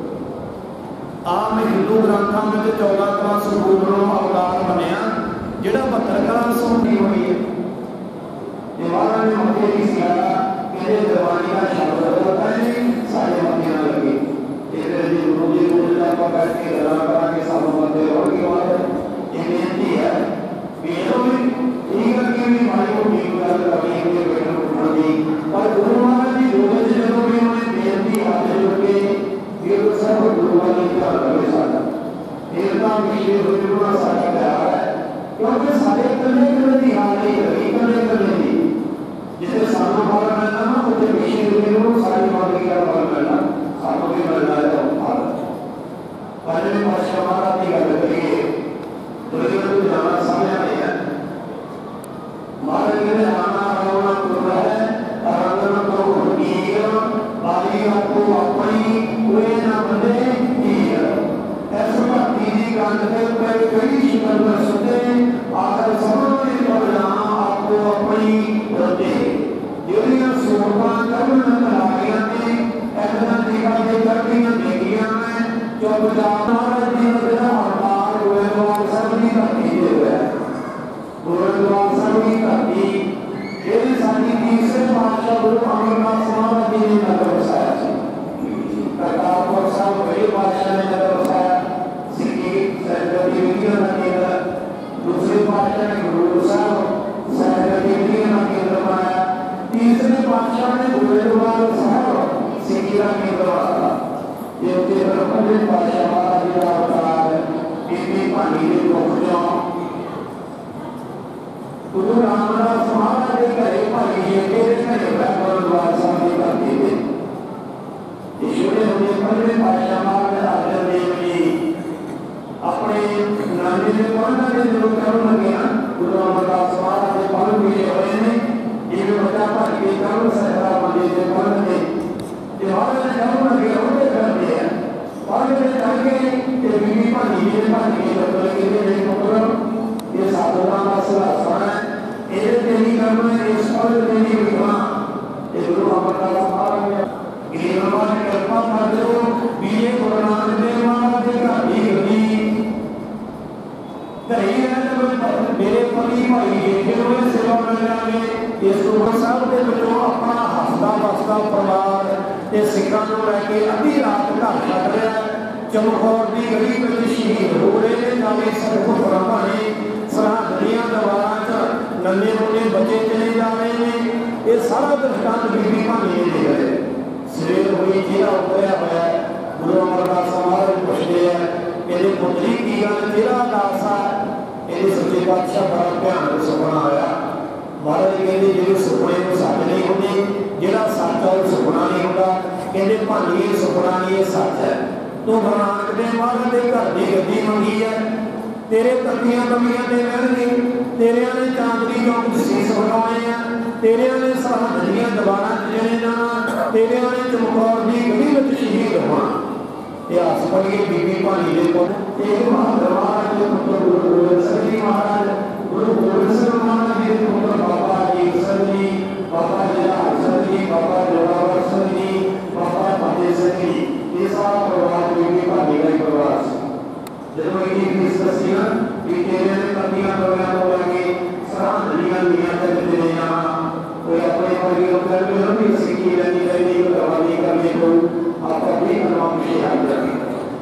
आम हिंदू ग्रंथों में तो चौदह कला संपूर्ण अवतार बनया जोड़ा पत्रकार सुननी हुई है महाराज ने मत्थे की सियारा कहते जवानी का शब्द होता है साडे मत्थे ना लगे इधर जी गुरु जी को जब बैठ के गला करा के सब मत्थे और की बात है ये बेनती है बेनों में ठीक है कि भी भाई को ठीक कर करनी है बेटों को उठानी और गुरु महाराज जी दो बजे जब भी उन्होंने बेनती हाथ जोड़ के ये तो सब गुरु वाले का करे सादा देवता विषय गुरुना सादा प्यार है क्योंकि सारे करने करने की हाल नहीं करी करने करने की जिसे सामने वाला मिलना ना उसे विषय गुरु सारी बात की क्या बात मिलना सामने भी मिलना है तो हाल पहले पातशाह महाराज की गल करिए दुनिया को जाना समझ नहीं है महाराज ने आना रोना पूरा है आराधना को कीया बाली आपको अपनी कोई ना बंदे कीया ऐसा भक्ति की गल पे कई कई शिकर में सुनते आकर समझ पड़ना आपको अपनी रते दुनिया सोमा कर्म लगाया ने ऐसा दिखा के करदियां देखियां मैं जो बजा महाराज जी ने अवतार हुए और सबकी धरती दे हुए गुरुद्वार सबकी धरती ये साडी तीसरे पातशाह गुरु अमरनाथ महाराज जी ने नगर बसाया करतारपुर साहब बड़े पातशाह ने नगर बसाया सिक्की सरगती विद्या का केंद्र दूसरे पातशाह ने गुरु साहब सरगती विद्या का केंद्र बनाया तीसरे पातशाह ने गुरुद्वार साहब सिक्की का केंद्र बनाया ये केंद्र पंजे पातशाह महाराज जी का अवतार है बीबी पानी के कोठियों गुरु रामदास महाराज के घरे भाई ये तेरे घरे गुरुद्वार साहब की करती थे ईश्वरी होने पंजे पातशाह महाराज अर्जन देव जी अपने नानी के पढ़ना के जो करुण लगे ना गुरु रामदास महाराज के पढ़ पीछे हुए ने ये भी बच्चा पढ़ के करुण सहरा मंदिर के पढ़ने ये महाराज ने करुण लगे होते कर दिया और ये जाके ये बीबी पानी ये पानी के लोग लगे थे पुत्र ये साधुना का सलाह है ये तेरी कर्म है इस और तेरी विद्वा ये गुरु अमरनाथ महाराज ने गिरिराज ने कृपा कर दो बीए गुरु नानक देव महाराज जी का भी गली कहीं है तो मेरे पति भाई ये फिर सेवा मिल जाएंगे ये सुख साहब के बच्चों अपना हंसदा बसदा परिवार ये सिखा लैके अद्धी रात घर छड़ रहा चमकौर की गली में शहीद हो रहे हैं नाले सड़कों ब्रह्मा ने सरहदियां दवारा च नन्हे मुन्ने बच्चे चले जा रहे हैं ये सारा दृष्टांत बीबी भानी दे रहे सवेर हुई चेहरा उतरिया होया गुरु अमरदास महाराज पुछते हैं मेरे पुत्री की गल तेरा दास है ये सच्चे पातशाह बड़ा ध्यान सुपना आया महाराज कहते जो सुपने को सच नहीं होते जो सच है सुपना नहीं होता कहते भानी सुपना नहीं है सच है तू गुरु नानक देव महाराज के घर की गद्दी मंगी है तेरे तत्तियां कमियां ते रहणगे तेरे ने चांदनी चौक शीश बनाने हैं तेरे ने सरहदियां दवारा चले जाना तेरे ने चमकौर की गली में शहीद होना इतिहास पढ़िए बीबी भानी के पुत्र एक महाराज के पुत्र गुरु गोबिंद सिंह जी महाराज गुरु गोबिंद सिंह महाराज के पुत्र बाबा अजीत सिंह जी बाबा जलाल सिंह जी बाबा जोरावर सिंह जी बाबा फतेह सिंह जी ये सारा परिवार बीबी भानी का परिवार जब इनकी डिस्कसियां कि तेरे ने पतियां लोगों को लगे सरहदियां दुनिया तक चले जाना कोई अपने परिवार को कर भी सीखी रहनी रहनी को दवाई करने को आप अपनी अनुमान से याद रखें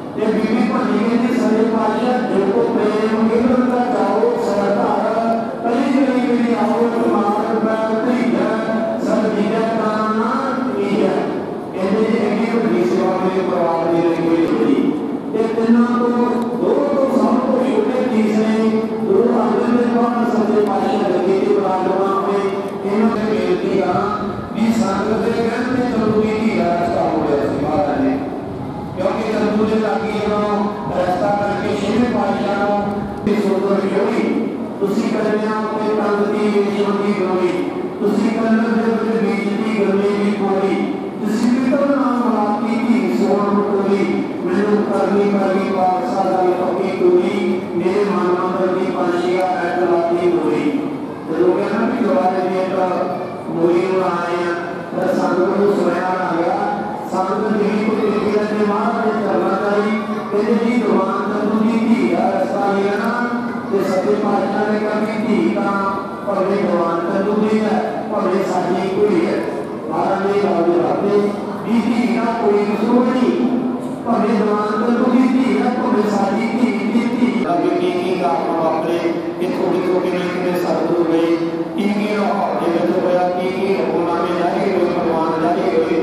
ਤੇ ਬੀਬੀ ਭੰਡੀ ਕਹਿੰਦੀ ਸੱਚੇ ਪਾਤਸ਼ਾਹ ਦੇਖੋ ਪ੍ਰੇਮ ਮਿਲਣ ਦਾ ਜਾਓ ਸਰਦਾਰ ਕਲੀ ਕਲੀ ਮੇਰੀ ਆਓ ਮਾਰ ਪੈਰ ਧੀਆ ਸਭ ਜੀਆ ਕਾਨਾ ਕੀਆ ਕਹਿੰਦੇ ਜੀ ਅੱਗੇ ਵੱਡੀ ਸੇਵਾ ਮੇਰੇ ਪਰਿਵਾਰ ਦੀ ਰਹੀ ਹੋਈ ਹੋਈ ਤੇ ਤਿੰਨਾਂ ਤੋਂ ਦੋ ਤੋਂ ਸਭ ਤੋਂ ਛੋਟੇ ਤੀਸਰੇ ਗੁਰੂ ਅਰਜਨ ਦੇਵ ਮਹਾਰਾਜ ਸੱਚੇ ਪਾਤਸ਼ਾਹ ਲੱਗੇ ਦੀ ਬਰਾਬਰਾਂ ਹੋਏ ਇਹਨਾਂ ਦੇ ਬੇਨਤੀ ਆ ਵੀ ਸੰਗਤ ਦੇ ਕਹਿੰਦੇ ਜ਼ਰੂਰੀ ਨਹੀਂ ਹੈ ਰਸਤਾ ਹੋ ਗਿਆ ਸੀ ਮਹਾਰਾਜ ਨੇ ਕਿਉਂਕਿ ਚੰਦੂ ਦੇ ਲਾਗੀ ਨੂੰ ਰਸਤਾ ਕਰਕੇ ਛੇਵੇਂ ਪਾਤਸ਼ਾਹ ਨੂੰ ਵੀ ਸੋਧਰ ਹੋਈ ਤੁਸੀਂ ਕਰਨਿਆ ਆਪਣੇ ਤੰਦ ਦੀ ਵੇਚਣ ਦੀ ਗੋਲੀ ਤੁਸੀਂ ਕਰਨ ਦੇ ਵਿੱਚ ਬੀਜ ਦੀ ਗਰਮੀ ਦੀ ਗੋਲੀ ਤੁਸੀਂ ਵੀ ਤਾਂ ਨਾਮ ਰਾਤੀ ਦੀ ਸੋਣ ਕੋਲੀ ਮੈਨੂੰ ਕਰਨੀ ਕਰਨੀ ਪਾਸਾ ਦਾ ਪੱਕੀ ਟੋਲੀ ਮੇਰੇ ਮਨ ਮੰਦਰ ਦੀ ਪਾਸ਼ੀਆ ਐਟ ਲਾਤੀ ਹੋਈ ਜਦੋਂ ਕਹਿੰਦਾ ਵੀ ਦੁਆਰੇ ਦੀ ਇੱਕ ਮੋਰੀ ਨੂੰ ਆਏ ਆ ਤਾਂ ਸੰਗਤ ਨੂੰ ਸੁਣਿਆ ਆ ਗਿਆ ਸੰਗਤ ਦੀ ਕੋਈ ਕਿਰਿਆ ਦੇ ਮਾਰ ਦੇ ਕਰਨਾ ਚਾਹੀ ਕਹਿੰਦੇ ਜੀ ਦੁਆਨ ਤੰਦੂ ਦੀ ਧੀ ਦਾ ਰਸਤਾ ਲੈਣਾ ਤੇ ਸੱਚੇ ਪਾਤਸ਼ਾਹ ਨੇ ਕਹੀ ਧੀ ਤਾਂ ਭਵੇਂ ਦੁਆਨ ਤੰਦੂ ਦੀ ਹੈ ਭਵੇਂ ਸਾਡੀ ਕੋਈ ਹੈ ਮਹਾਰਾਜ ਨੇ ਰਾਜ ਰਾਤੇ ਦੀ ਧੀ ਦਾ ਕੋਈ ਕਸੂਰ ਨਹੀਂ ਭਵੇਂ ਦੁਆਨ ਤੰਦੂ ਦੀ ਧੀ ਹੈ ਭਵੇਂ ਸਾਡੀ ਧੀ ਦੀ ਧੀ ਅੱਗੇ ਕੀ ਕੀ ਕਾਰਨ ਵਾਪਰੇ ਕਿਥੋਂ ਕਿਥੋਂ ਕਿਵੇਂ ਕਿਵੇਂ ਸਤਿਗੁਰੂ ਗਏ ਕੀ ਕੀ ਲਾਹੌਰ ਦੇ ਵਿੱਚ ਹੋਇਆ ਕੀ ਕੀ ਹੁਕਮਾਂ ਜਾਰੀ ਹੋਏ ਭਗਵਾਨ ਜਾਰੀ ਹੋਏ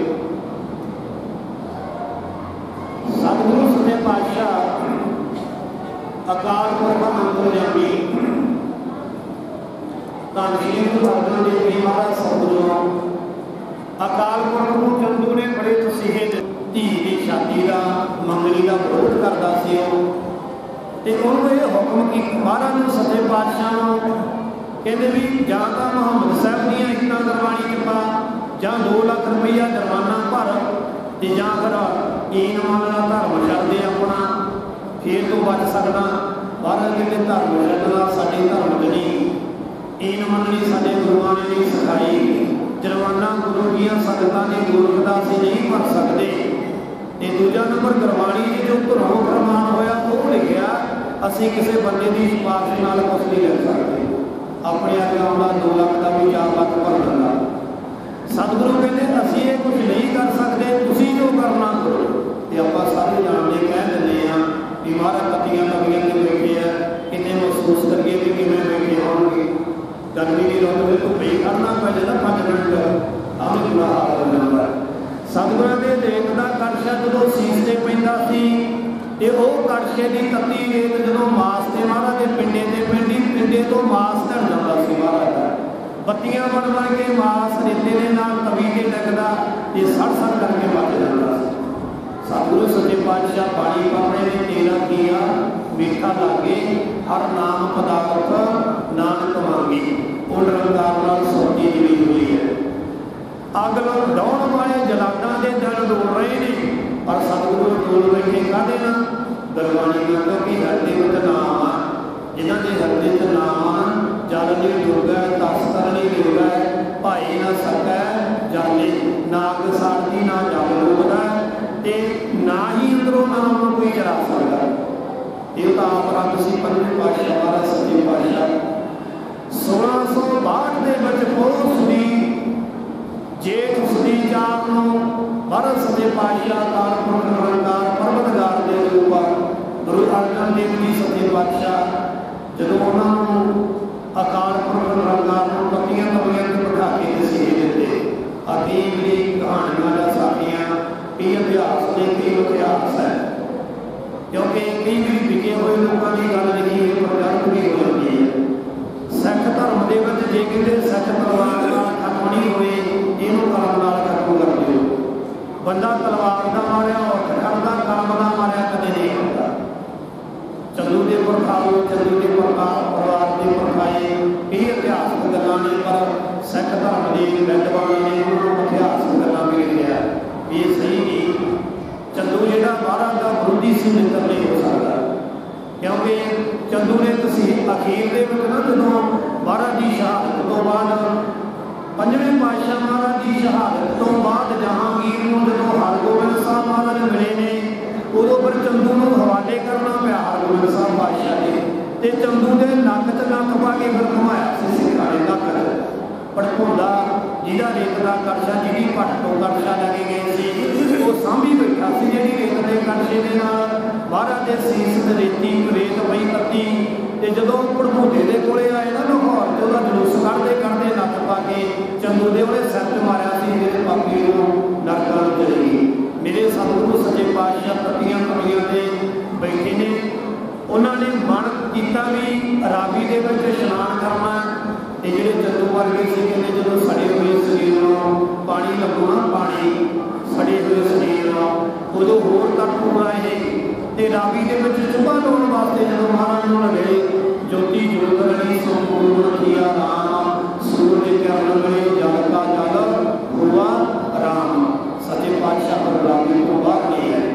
ਸਤਿਗੁਰੂ ਸੱਚੇ ਪਾਤਸ਼ਾਹ ਅਕਾਲ ਪੁਰਖ ਅੰਤਰਜਾਮੀ ਤਾਂ ਜੀ ਗੁਰੂ ਅਰਜਨ ਦੇਵ ਜੀ ਮਹਾਰਾਜ ਸਤਿਗੁਰੂ ਅਕਾਲ ਪੁਰਖ ਨੂੰ ਚੰਦੂ ਨੇ ਬੜੇ ਤਸੀਹੇ ਧੀ ਦੀ ਸ਼ਾਦੀ ਦਾ ਮੰਗਣੀ ਦਾ ਵਿਰੋਧ ਕਰਦਾ ਸੀ ਉਹ ਤੇ ਉਹਨੂੰ ਇਹ ਹੁਕਮ ਕੀ ਮਹਾਰਾਜ ਨੂੰ ਸੱਚੇ ਪਾਤਸ਼ਾਹ ਨੂੰ ਕਹਿੰਦੇ ਵੀ ਜਾਂ ਤਾਂ ਮੁਹੰਮਦ ਸਾਹਿਬ ਦੀਆਂ ਇੱਟਾਂ ਦਰਬਾਣੀ ਚ ਪਾ ਜਾਂ ਦੋ ਲੱਖ ਰੁਪਈਆ ਜੁਰਮਾਨਾ ਭਰ ਤੇ ਜਾਂ ਫਿਰ ਈਨ ਮੰਨਣਾ ਧਰਮ ਛੱਡਦੇ ਆਪਣਾ ਫੇਰ ਤੋਂ ਬਚ ਸਕਦਾ ਮਹਾਰਾਜ ਕਹਿੰਦੇ ਧਰਮ ਛੱਡਣਾ ਸਾਡੇ ਧਰਮ ਚ ਨਹੀਂ ਈਨ ਮੰਨਣੀ ਸਾਡੇ ਗੁਰੂਆਂ ਨੇ ਨਹੀਂ ਸਿਖਾਈ ਜੁਰਮਾਨਾ ਗੁਰੂ ਦੀਆਂ ਸੰਗਤਾਂ ਦੀ ਗੁਰਮਤਾ ਅਸੀਂ ਨਹੀਂ ਭਰ ਸਕਦੇ ਤੇ ਦੂਜਾ ਨੰਬਰ ਗੁਰਬਾਣੀ ਜੋ ਧਰਮ ਪ੍ਰਮਾਣ ਹੋਇਆ ਉਹ ਲਿਖਿਆ ਅਸੀਂ ਕਿਸੇ ਬੰਦੇ ਦੀ ਸਿਫਾਰਿਸ਼ ਨਾਲ ਕੁਛ ਨਹੀਂ ਲੈ ਸਕਦੇ ਆਪਣੇ ਅਕਾਊਂਟ ਦਾ ਦੋ ਲੱਖ ਦਾ ਵੀ ਚਾਰ ਲੱਖ ਭਰ ਦਿੰਦਾ ਸਤਿਗੁਰੂ ਕਹਿੰਦੇ ਅਸੀਂ ਇਹ ਕੁਝ ਨਹੀਂ ਕਰ ਸਕਦੇ ਤੁਸੀਂ ਜੋ ਕਰਨਾ ਕਰੋ ਤੇ ਆਪਾਂ ਸਾਰੇ ਜਾਣਦੇ ਕਹਿ ਦਿੰਦੇ ਆ ਵੀ ਮਹਾਰਾਜ ਪਤੀਆਂ ਪਤੀਆਂ ਦੇ ਬੈਠੇ ਆ ਕਿਤੇ ਮਹਿਸੂਸ ਕਰੀਏ ਵੀ ਕਿਵੇਂ ਬੈਠੇ ਹੋਣਗੇ ਗਰਮੀ ਦੀ ਰੁੱਤ ਵਿੱਚ ਧੁੱਪੇ ਖੜਨਾ ਪੈ ਜਾਂਦਾ ਪੰਜ ਮਿੰਟ ਆਹ ਵੀ ਬੁਰਾ ਹਾਲ ਹੋ ਜਾਂਦਾ ਸਤਿਗੁਰਾਂ ਦੇ ਦੇਖ ਦਾ ਕੜਛਾ ਜਦੋਂ ਸੀਸ ਤੇ ਪੈਂਦਾ ਸੀ ਤੇ ਉਹ ਕੜਛੇ ਦੀ ਤੱਤੀ ਰੇਤ ਜਦੋਂ ਮਾਸ ਤੇ ਮਹਾਰਾਜ ਦੇ ਪਿੰਡੇ ਤੇ ਪੈਂਦੀ ਪਿੰਡੇ ਤੋਂ ਮਾਸ ਧਰ ਜਾਂਦਾ ਸੀ ਮਹਾਰਾਜ ਦਾ ਬੱਤੀਆਂ ਬਣ ਬਣ ਕੇ ਮਾਸ ਰੇਤੇ ਦੇ ਨਾਲ ਤਵੀ ਤੇ ਲੱਗਦਾ ਤੇ ਸੜ ਸੜ ਕਰਕੇ ਮੱਚ ਜਾਂਦਾ ਸੀ ਸਤਿਗੁਰੂ ਸੱਚੇ ਪਾਤਸ਼ਾਹ ਬਾਣੀ ਪਾਉਣੇ ਨੇ ਤੇਰਾ ਕੀਆ ਮਿੱਠਾ ਲਾਗੇ ਹਰ ਨਾਮ ਪਦਾਰਥ ਨਾਨਕ ਮੰਗੀ ਉਹ ਨਿਰੰਕਾਰ ਨਾਲ ਸੋਚੀ ਜੁੜੀ ਹੋਈ ਹੈ ਅੱਗ ਨਾਲ ਡਾਉਣ ਵਾਲੇ ਜਲਾਦਾਂ ਦੇ ਦਿਲ ਡੋਲ ਰਹੇ ਨੇ ਪਰ ਸਤਿਗੁਰੂ ਡੋਲ ਬੈਠੇ ਕਾਹਦੇ ਨਾਲ ਗੁਰਬਾਣੀ ਕਹਿੰਦਾ ਕਿ ਹਰਦੇ ਵਿੱਚ ਨਾਮ ਆ ਜਿਨ੍ਹਾਂ ਦੇ ਹਰਦੇ ਵਿੱਚ ਨਾਮ ਆ ਜਲ ਨਹੀਂ ਡੋਲਦਾ ਤਸ ਕਰ ਨਹੀਂ ਡੋਲਦਾ ਭਾਈ ਨਾ ਸਕੈ ਜਾਣੇ ਨਾਗ ਸਾਡੀ ਨਾ ਜਲ ਡੋਲਦਾ ਤੇ ਨਾ ਹੀ ਅੰਦਰੋਂ ਨਾਮ ਨੂੰ ਕੋਈ ਜਰਾ ਸਕਦਾ ਇਹ ਤਾਂ ਆਪ ਸੀ ਪੰਜਵੇਂ ਪਾਤਸ਼ਾਹ ਮਹਾਰਾਜ ਸੱਚੇ ਪਾਤਸ਼ਾਹ ਸੋਲਾਂ ਸੌ ਬਾਹਠ ਦੇ ਵਿੱਚ ਪੋਸ ਦੀ ਜੇਠ ਉਸਦੀ ਚਾਰ ਨੂੰ ਮਹਾਰਾਜ ਸੱਚੇ ਪਾਤਸ਼ਾਹ ਅਕਾਲ ਪੁਰਖ ਨਿਰੰਕਾਰ ਪਰਮਤਗਾਰ ਦੇ ਰੂਪ ਗੁਰੂ ਅਰਜਨ ਦੇਵ ਜੀ ਸੱਚੇ ਪਾਤਸ਼ਾਹ ਜਦੋਂ ਉਹਨਾਂ ਨੂੰ ਅਕਾਲ ਪੁਰਖ ਨਿਰੰਕਾਰ ਨੂੰ ਪੱਤੀਆਂ ਤਵੀਆਂ ਤੇ ਬਿਠਾ ਕੇ ਤਸੀਹੇ ਦਿੱਤੇ ਅਤੇ ਜਿਹੜੀ ਕਹਾਣੀਆਂ ਦਾ ਸਾਡੀਆਂ ਇਹ ਅਭਿਆਸ ਦੇ ਕੀ ਇਤਿਹਾਸ ਹੈ ਕਿਉਂਕਿ ਕਈ ਵੀ ਵਿਕੇ ਹੋਏ ਲੋਕਾਂ ਦੀ ਗੱਲ ਲਿਖੀ ਹੋਈ ਪ੍ਰਚਾਰ ਵੀ ਹੋ ਜਾਂਦੀ ਹੈ ਸਿੱਖ ਧਰਮ ਦੇ ਵਿੱਚ ਜੇ ਕਿਤੇ ਸਿੱਖ ਤਲਵਾਰ ਨਾਲ ਖਤਮ ਨਹੀਂ ਹੋਏ ਇਹਨੂੰ ਕਲਮ ਨਾਲ ਖਤਮ ਕਰ ਦਿਓ ਬੰਦਾ ਤਲਵਾਰ ਦਾ ਮਾਰਿਆ ਉੱਠ ਖੜਦਾ ਕਲਮ ਦਾ ਮਾਰਿਆ ਕਦੇ ਨਹੀਂ ਹੁੰਦਾ ਚੰਦੂ ਦੇ ਪਰਖਾਓ ਚੰਦੂ ਦੇ ਪਰਖਾਓ ਪਰਿਵਾਰ ਦੇ ਪਰਖਾਏ ਇਹ ਇਤਿਹਾਸਕ ਗੱਲਾਂ ਨੇ ਪਰ ਸਿੱਖ ਧਰਮ ਦੇ ਵਿਦਵਾਨਾਂ ਨੇ ਉਹਨਾਂ ਇਤਿਹਾਸਕ ਗੱਲਾਂ ਵੀ ਲਿਖਿਆ ਇਹ ਸਹੀ ਨਹੀਂ ਚੰਦੂ ਜਿਹੜਾ ਮਹਾਰਾਜ ਦਾ ਵਿਰੋਧੀ ਸੀ ਮਿੱਤਰ ਨਹੀਂ ਹੋ ਸਕਦਾ ਕਿਉਂਕਿ ਚੰਦੂ ਨੇ ਤਸੀਹੇ ਅਖੀਰ ਦੇ ਵਿੱਚ ਨਾ ਜਦੋਂ ਮਹਾਰਾਜ ਦੀ ਸ਼ਹਾਦਤ ਤੋਂ ਬਾਅਦ ਪੰਜਵੇਂ ਪਾਤਸ਼ਾਹ ਮਹਾਰਾਜ ਦੀ ਸ਼ਹਾਦਤ ਤੋਂ ਬਾਅਦ ਜਹਾਂਗੀਰ ਨੂੰ ਜਦੋਂ ਹਰਗੋਬਿੰਦ ਸਾਹਿਬ ਮਹਾਰਾਜ ਮਿਲੇ ਨੇ ਉਦੋਂ ਫਿਰ ਚੰਦੂ ਨੂੰ ਹਵਾਲੇ ਕਰਨਾ ਪਿਆ ਹਰਗੋਬਿੰਦ ਸਾਹਿਬ ਪਾਤਸ਼ਾਹ ਦੇ ਤੇ ਚੰਦੂ ਦੇ ਨੱਕ 'ਚ ਨੱਕ ਪਾ ਕੇ ਫਿਰ ਘੁਮਾਇਆ ਸੀ ਸਿੱਖਾਂ ਦੇ ਨੱਕ ਭੜਕਾਉਂਦਾ ਜਿਹਦਾ ਰੇਤ ਦਾ ਕੜਛਾ ਜਿਹੜੀ ਪੱਟ ਤੋਂ ਕੜਛਾ ਲੱਗੇ ਗਏ ਸੀ ਉਹ ਸਾਂਭੀ ਬੈਠਾ ਸੀ ਜਿਹੜੀ ਰੇਤ ਦੇ ਕੜਛੇ ਦੇ ਨਾਲ महाराज के सीस ते रेती रेत पई कत्ती ते जदों भड़भूटे दे कोले आए ना लाहौर ते उहदा जलूस कढ़दे कढ़दे नੱਕ पा के चंदू दे उहने सिर ते मारिया सी मेरे पापी नूं नरकां नूं चली गई। मेरे सतगुरु सच्चे पातशाह पट्टियां पड़ियां ते बैठे ने उन्होंने मन किया भी रावी दे विच इशनान करना ते जिहड़े चंदू वर्गे सी कहंदे जदों सड़े हुए शरीर नूं पानी लगू ना पानी सड़े हुए शरीर नूं उदों होर तक पूरा है ते रावी दे विच चुभा लाउण वास्ते जदों महाराज नूं लगे ज्योति जोत रही संपूर्ण किया राम सूर्य किरण गए जल का जल हुआ राम। सच्चे पातशाह पर रावी को बात नहीं है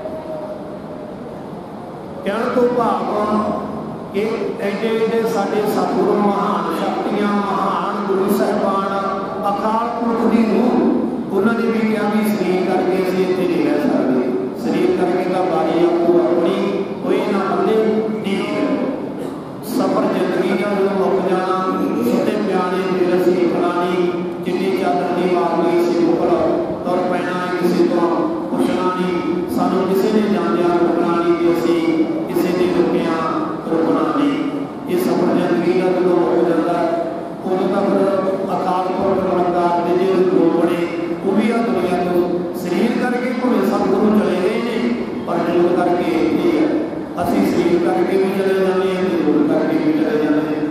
कहने तो भाव कि एडे एडे साडे सतगुरु महान शक्तियां महान गुरु साहिबान अकाल पुरख दी रूह उन्होंने भी क्या भी शरीर करके असीं इत्थे नहीं रह सकते। शरीर करके तो बारी आपको अपनी कोई ना बंदे ठीक सफर जिंदगी का जो मुक जाना सुते प्याने फिर असीं उठना नहीं जिन्नी चादर नहीं मारनी असीं उपर तुर पैना किसी तो पुछना नहीं सानू किसी ने जांदियां रोकना नहीं कि असीं किसी ने रुकिया रुकना नहीं। ये सफर जिंदगी का जो मुक जाता उदों तक अकाल पुरख निरंकार दे जो लोग बने वो भी आ दुनिया तो शरीर करके भावें सतगुरु चले गए ने पर जरूर करके इत्थे है असीं शरीर करके भी चले जाते हैं जरूर करके भी चले जाते हैं।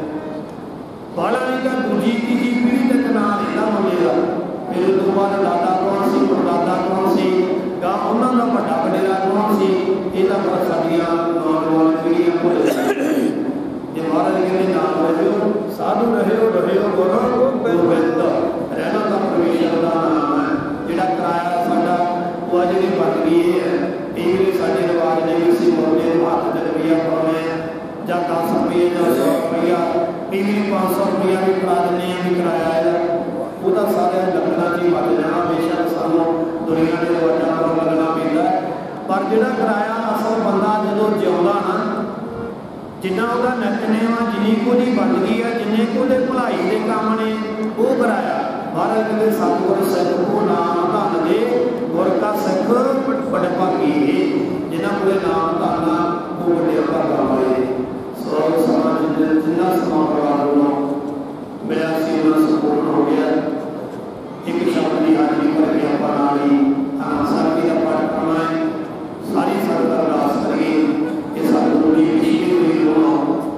बाला नहीं तो दूजी तीजी पीढ़ी तक ना रहता बंदे का फिर उस तो बाद दादा कौन सी परदादा कौन सी गा उन्होंने का बड़ा वडेरा कौन सी ये तो पर साडियां नौजवान पीढ़ियां भुल जाती जे महाराज कहते नाम रहियो साधु रहियो रहियो गुरु गोबिंद रहना तो परमेश्वर का नाम है जिहड़ा कराया साडा वो अज भी बन गई है। ये भी साडे रिवाज ने किसी मुंडे हाथ च रुपया पाने जां दस रुपये जां सौ रुपया ये भी पाँच सौ रुपया भी करा देने भी कराया है वह सारे लगना जी मच जाना बेशक सानू दुनिया के रिवाजा पर लगना पैंदा पर जिहड़ा कराया असल बंदा जदों जिउंदा ना जिन्ना वह नितनेम आ जिन्नी को दी बंदगी है जिन्ने को दे भलाई के काम ने वो कराया महाराज कहते सतगुर सिख को नाम धन दे गुर का सिख बड़े भागी जिन्हों को नाम धन वो बड़े भागा वाले सौ समा जिन्ना समा परिवार को मेरा सीना संपूर्ण हो गया। एक शब्द की हाजरी पर भी आप नाली सारगी का पाठ करना है सारी संगत अरदास करिए ये सतगुरु की पिछली हुई दोनों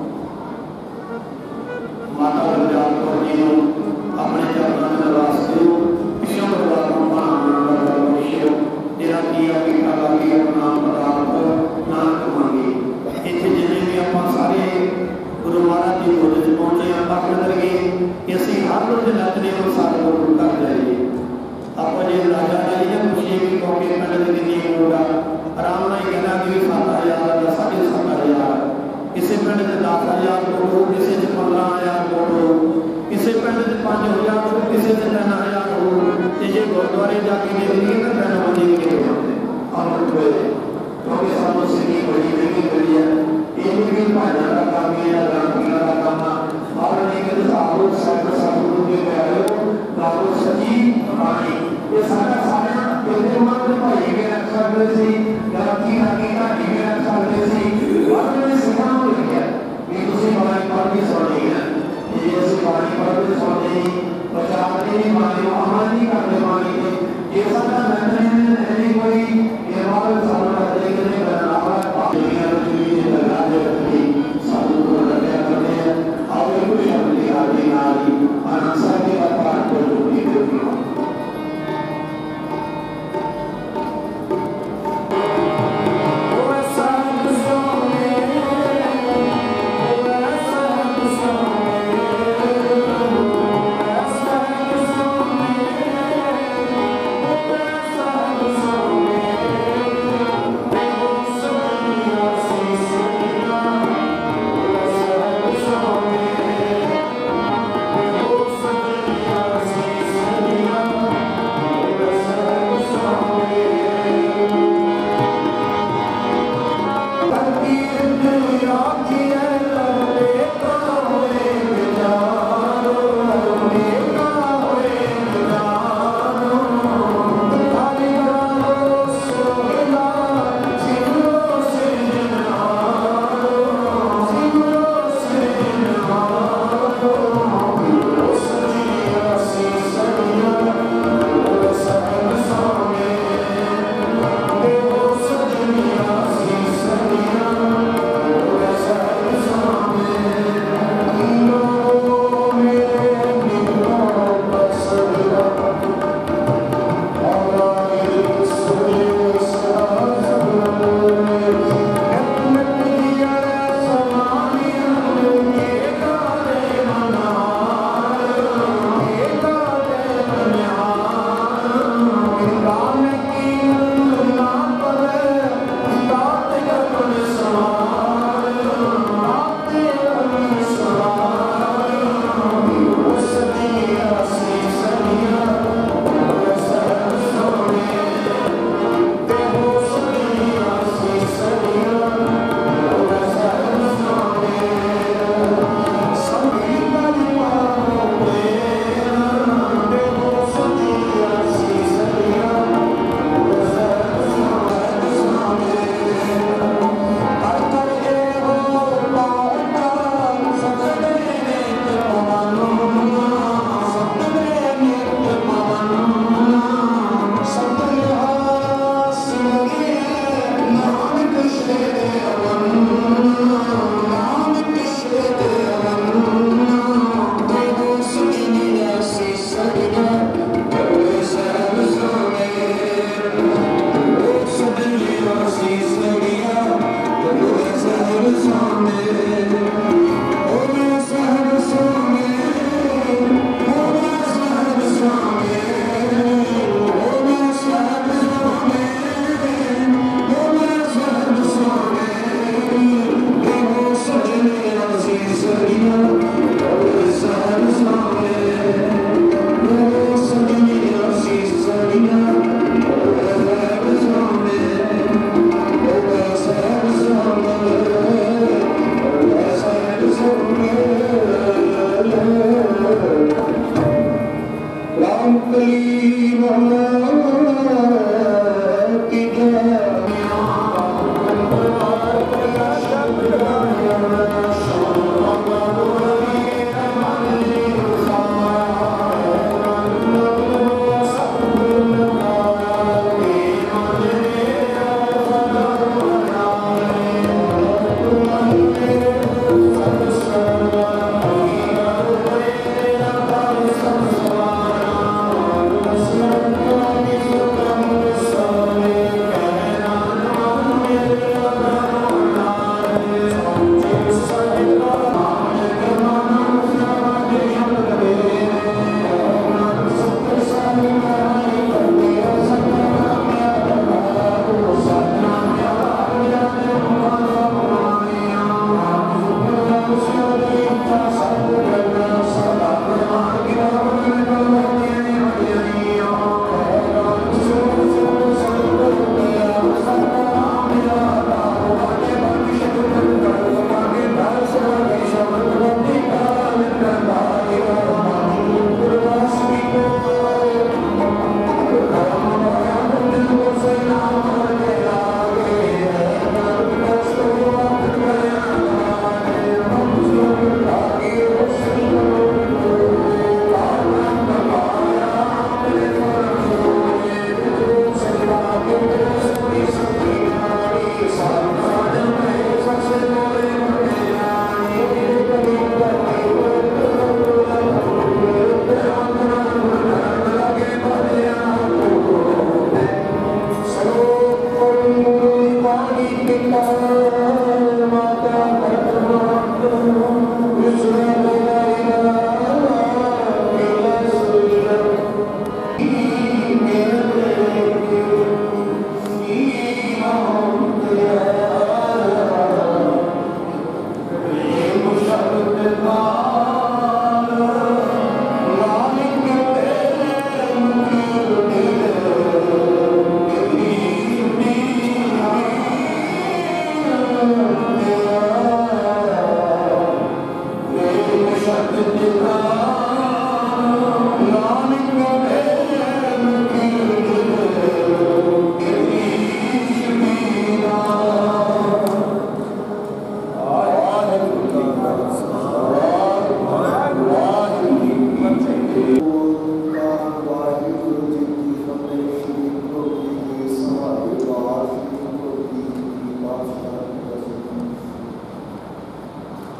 माता गुरजाल कौर जी को अपने चरणों में अरदास करो पिछले परिवार को महान तेरा किया पीठा लागी अपना पदार्थ नानक मांगे इतने जिन्हें भी आप सारे गुरु महाराज की गोद च पहुंचे आप करिए कि असीं हर रोज नतने को सारे गुरु कर जाइए आप जो राजा का जी खुशी भी कहोगे पिंड के कितनी होगा आराम नाल कहना कि सत्त हज़ार या साढ़े सत्त हज़ार किसी पिंड में दस हज़ार वोट हो किसी में पंद्रह हज़ार वोट हो किसी पिंड में पाँच हज़ार हो किसी में तीन हज़ार हो तो जे गुरुद्वारे जाके देखिए ना तीन बजे के अमृत होए क्योंकि सानू सिक्की बड़ी महंगी मिली है ये भी भाजा का काम है रामपीरा का काम और नहीं कि साधु संत सतगुरु के प्यारे गाओ सच्ची बाणी ये सारा सारा कहते मन भाई के रख सकते सी या की रागी का ढीमे रख सकते सी और ने सिखा हो गया ये दूसरी बाणी पर भी सुनी है ये ऐसी बाणी पर भी सुनी प्रचार नहीं बाणी आमानी करने बाणी ये सारा नहीं नहीं कोई ये बात सारा देखने का नाम दुनिया में लगा दे रखी साधु को लगा करते हैं और कुछ शब्द आदि नारी अनसा के अपार को जोड़ी देती है।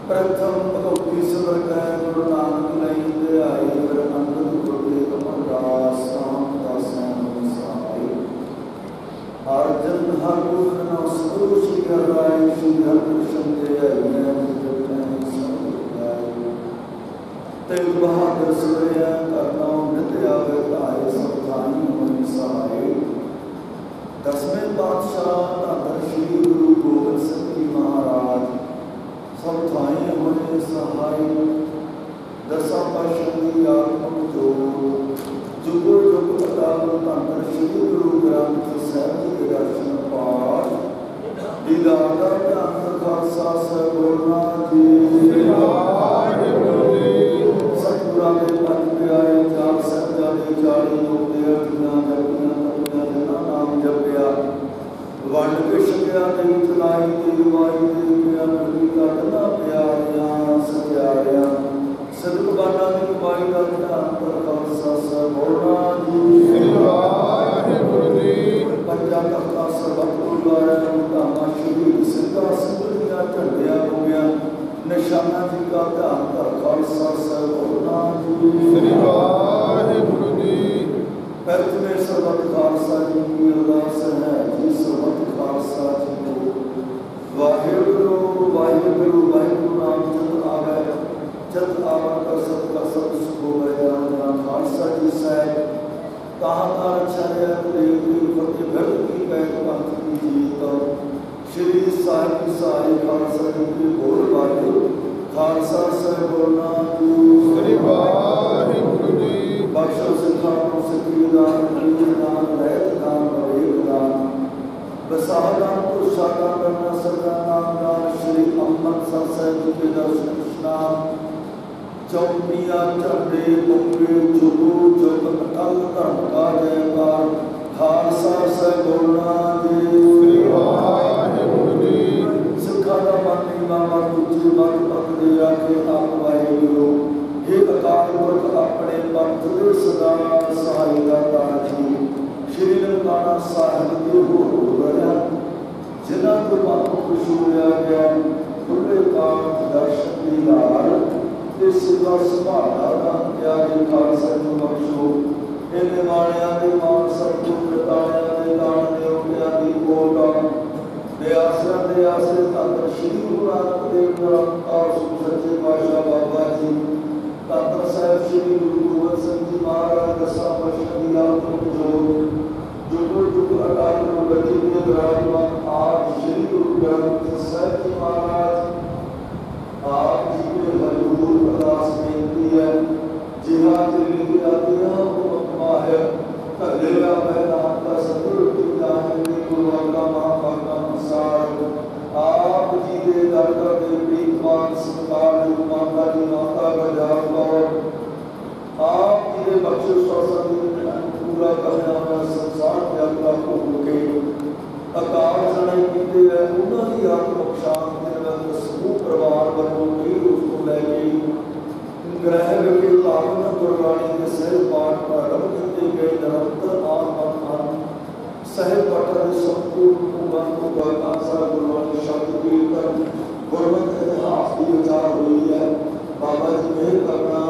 प्रथम भगवती सबर गए गुरु नानक लई दे आई फिर अंगद गुरु अमरदास रामदास साहे अर्जन हर गुरु नौ सतगुरु श्री हरिराय श्री हरिकृष्ण दे आई तेग बहादुर सुरिया करना नित आवे ताए सब थानी होनी सहाय दसवें पातशाह धन श्री गुरु गोबिंद सिंह जी महाराज सब थाई होने सहाय दसा पातशाही आत्म जो जुगो जुग अदाल धन श्री गुरु ग्रंथ साहिब जी के दर्शन पाठ दीदार ध्यान खालसा साहिब बोलना जी सतगुरां दे पंज प्यारे चार साहिबजादे चाली लोक दे अरतियां जपियां तपियां जिन्हां नाम जपिया वंड के छकिया ते चलाई ते गवाई ते पिया नबी कटना प्यारियां सत्यारियां सदगुबाना दी कमाई दा ध्यान कर खालसा साहिब बोलना जी श्री वाहिगुरू जी पंजा तख्ता सरबत गुरुद्वारा धामा शहीद सिद्धा सिंह दियां झंडियां हो गया निशाना जी का ध्यान कर खालसा साहिब बोलना जी श्री वाहिगुरू जी पैत में सरबत खालसा जी की अरदास है जी सरबत खालसा जी को वाहिगुरू वाहिगुरू वाहिगुरू नाम जत आवे जत आवा कर सत का सत सुख होवे जान खालसा जी साहिब कहाँ का अच्छा है देव की फतेह भर की पैर पंथ की जीत श्री साहिब की सारी खालसा जी की बोल बाटे खालसा साहिब बोलना जी श्री वाहिगुरू जी बख्शो सिखाओ सिखीदान दान रहत दान बरेक दान बसादान को सादा करना सदा नाम दान श्री अमृतसर साहिब जी के दर्शन स्नान चौकिया झंडे मुंगे जुगू जुग अटल धर्म का जयकार खालसा साहिब बोलना जी श्री वाहिगुरू जी सिखा दा मन नीवा मन दूजे मन पग दे आके आप वाहिगुरू हे अकाल पुरख अपने पंथ दे सदा सहाय दाता जी श्री ननकाना साहिब के होर वरिया जिन्हां को मन खुश होया गया खुले काल दर्शन दीदार ते सेवा संभाला दा प्यारे खालसा जी बख्शो इन्हें वाणियां दे मान सब दुख ताणियां दे दान दे उठियां दी कोट दे आसरा दे आसरे धन श्री गुरु नानक देव निरंकार सुख सच्चे पातशाह बाबा जी धन साहिब श्री गुरु गोबिंद सिंह जी महाराज दसा पातशाही आत्म जोत जुगो जुग अकाल गति में विराजमान आज श्री गुरु ग्रंथ साहिब जी महाराज आप जी के हजूर अरदास बेनती है जिहा दिल्ली आती है वो है कलेला मैदान का सतगुरु की जाने में गुरु का महाभागा अनुसार आप जी के दर का प्रीतमान सत्कार माता जी माता गजार कौर आप जी के बख्शिश पूरा करने वाला संसार यात्रा को होके अकाल सड़ाई कीते है उन्होंने आत्म शांति निरंतर समूह परिवार वालों की उसको लेके ग्रह के पावन गुरबाणी के सिर पाठ प्रारंभ किए गए निरंतर आत्मन सहज पाठ के संपूर्ण पूर्ण को गासा गुरबाणी शब्द कीर्तन गुरमत इतिहास की विचार हुई है बाबा जी मेहर करना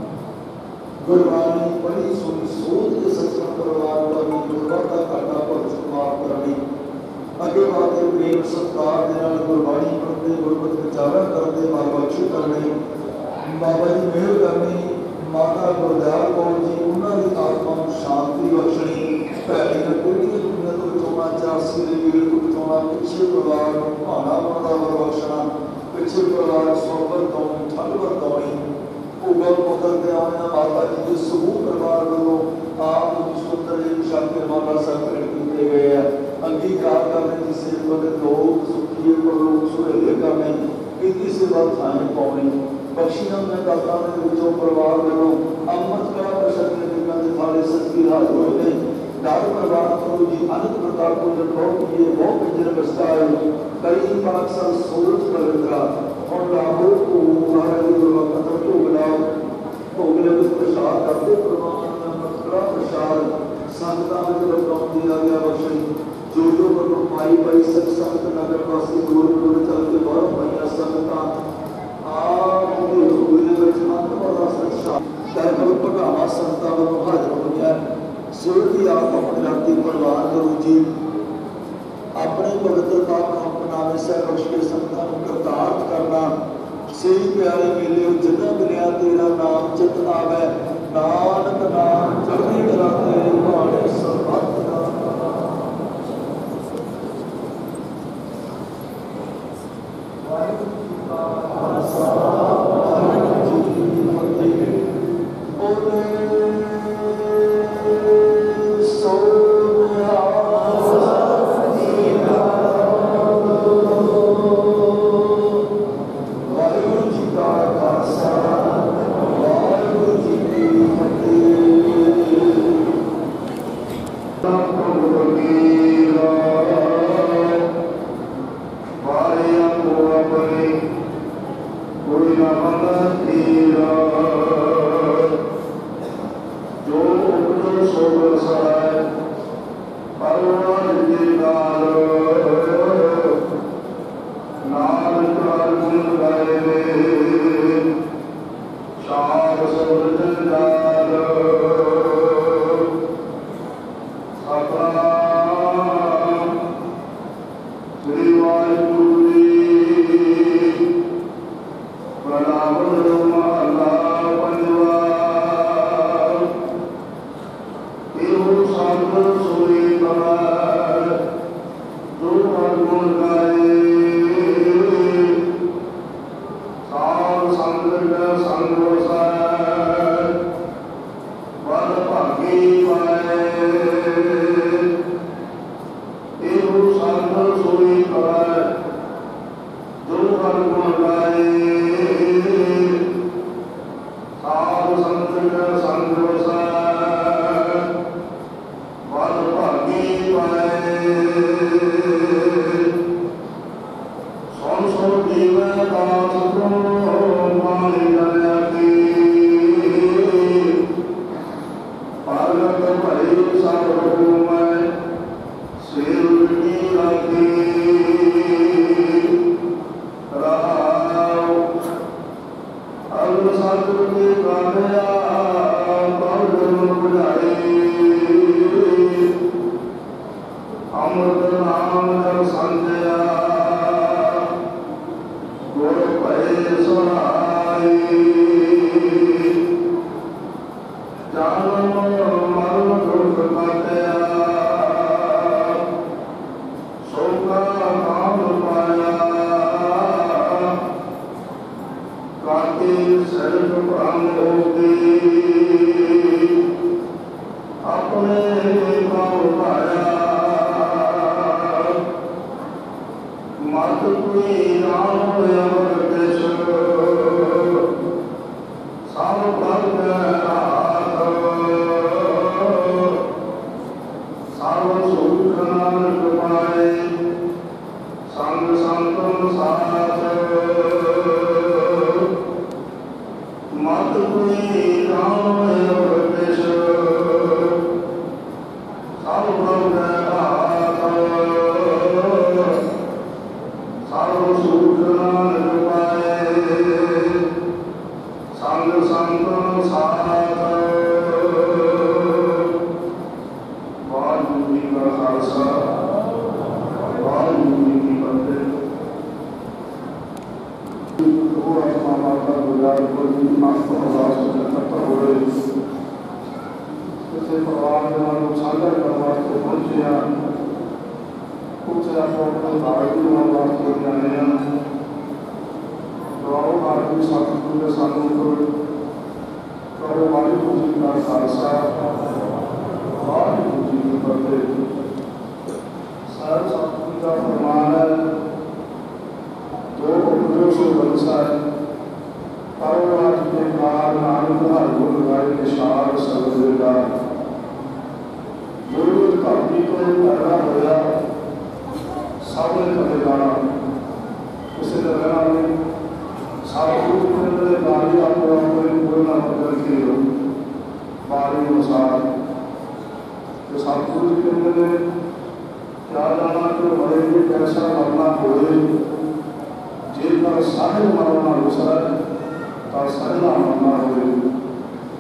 गुरबाणी बड़ी सुनी सोच के सचन परिवार का गुरबता करना पर माफ करनी अगे बातें प्रेम सत्कार दे नाल गुरबाणी पढ़ते गुरमत विचारा करते मां बख्श करने बाबा जी मेहर करनी माता गुरदयाल कौर जी उन्होंने आत्मा शांति बख्शनी भैड़ी पीढ़ी दुनिया तो चौना चासी वीर को चौना पिछले परिवार भाना बनता वर बख्शना पिछले परिवार सोबर दौनी ठल वरतौनी उगल पुत्र के आने माता जी के समूह परिवार वालों आप सुंदर एक शांति माता संकट किए गए हैं अंगीकार करने की सेवा के लोग सुखी पर लोग सुहेले करने इतनी सेवा थाने पाने बख्शियां में दाता ने विचों परिवार वालों अमृत का प्रसन्न निकल थाले सच्ची हाथ होने दार परिवार को जी अनंत प्रताप को जठोर किए वो पिंजर बसताए कई पाक सल सोच पवित्रा और लाभों को महाराज गुरु खत्म तो बनाओ भोगले में प्रसाद करते प्रमाण में मस्करा प्रसाद संगता में जब लौट दिया गया बख्शी जो जो पर माई भाई सत संत नगर वासी दूर दूर चल के बारह महीना संगता दरअसल भगावा संतां वालों हाजिर होइया सेवक ही आप अपने राती प्रवान करो जी। अपने पवित्र पाक अपनावे सह बख्श के संतां नूं करतार्थ करना सही प्यारे मेले जिन्हां मिलिया तेरा नाम चित आवे नानक नाम चढ़ी कला तेरे भाणे सरबत दा। वाहिगुरू जी का खालसा वाहिगुरू जी की फतेह। बोले सो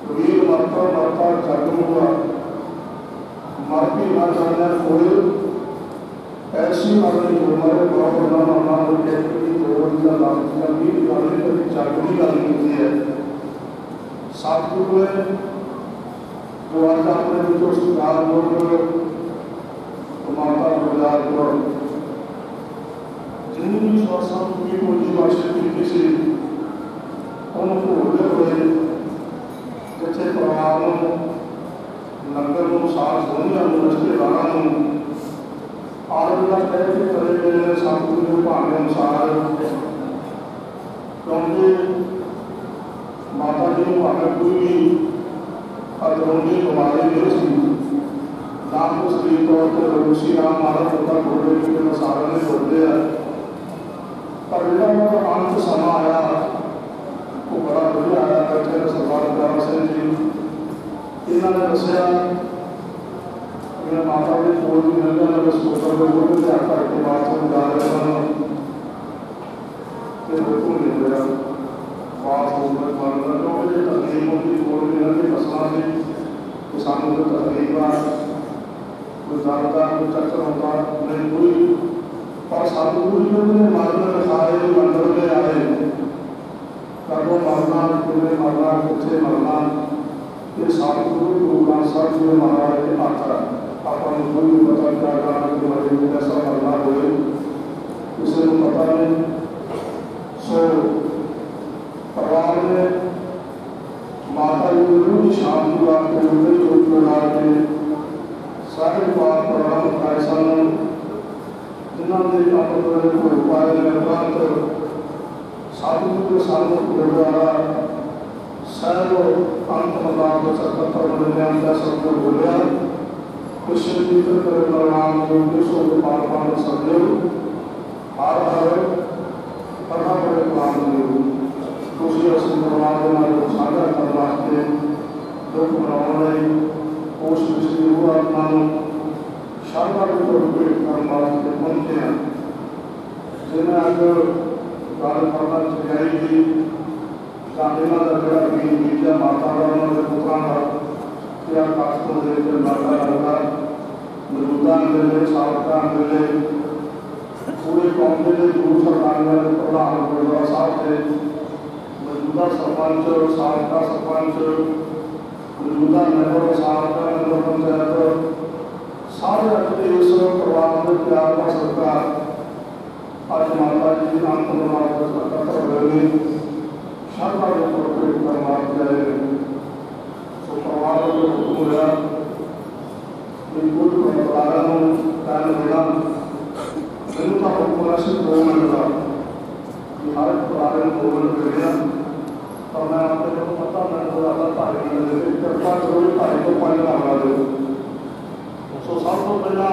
वीर मरता मरता जागरूगा मर भी न जाने कोई ऐसी मरनी उम्र बहुत ना मरना की तोड़ का लाभ वीर गाने पर जागरूक गानी होती है। सतगुरु ने जो आज अपने जो सरकार लोग माता गुरदार को जिन्होंने भी स्वास्थ्य की पूरी भाषा की किसी उनको भूले हुए जिसे परिवार नगर को साथ होने रिश्तेदार आदत कहते करे गए सतगुरु के भाव अनुसार क्योंकि माता जी को भावें कोई भी अदरोनी बीमारी नहीं सी ना तो शरीर तौर पर रूसी ना मारा होता घोड़े के मसाले ने जोड़ते हैं पर जो अंत समा आया वो बड़ा बढ़िया आया बैठे सरदार दयाल सिंह जी इन्होंने दसिया माता के कोल भी मिल गया स्कूटर के कोल भी घर के बाद से जा रहे हैं बिल्कुल नहीं मिला बात होकर मारना क्योंकि जो तकलीफ होती कोल भी मिलती फसलों से किसानों को तकलीफ आ कोई जानता कोई चक्कर होता नहीं कोई और सतगुरु ने मरना दिखाए मंदिर में आए कदों मरना कितने मरना कितने मरना ये सतगुरु गुरु ग्रंथ साहिब जी महाराज के हाथ है अपन कोई भी पता क्या जाना कि मरे में ऐसा मरना होए किसी को पता नहीं। सो परिवार ने माता जी गुरु की शाम की बात को उनके रूप में ला के सारे बात प्रणाम खाए सन जिन्होंने अपने को उपाय निर्माण साधु के सामने गुरुद्वारा सैव अंत मदान सतहत्तर निन्यानवे शब्द बोलिया कुछ चित्र कर परिणाम योगी सो पाल पाल सदैव हर हर पढ़ा पड़े काम दूसरी असम परिवार को साझा करने वास्ते दुख मनाने कोश विश्व हुआ अपना शानदार रूपेट करने वास्ते पहुंचे हैं जिन्हें अग गल करना चाहिए इन्हों का जोड़ा भी बीजा माता का उन्होंने पुत्रों का क्या काश को लेकर माता लगा मौजूदा मिले साबका मिले पूरे कौम के लिए गुरु सरकार ने प्रधान गुरुद्वारा साहब थे मौजूदा सरपंच साबका सरपंच मौजूदा मेंबर साबका मेंबर पंचायत सारे अपने इस परिवार में प्यार का सरकार आज माता जी अंत में शानदार रूपेट करवा जाए सो परिवार को हुक्म मिला कि कुछ परिवारों टाइम मिला मैंने तो हुक्म से दो मिनट का कि हर परिवार में दो मिनट मिले और मैं आपके को पता मैं थोड़ा सा भारी मिले कृपा करो भारी को पानी लगा दो सो सब तो पहला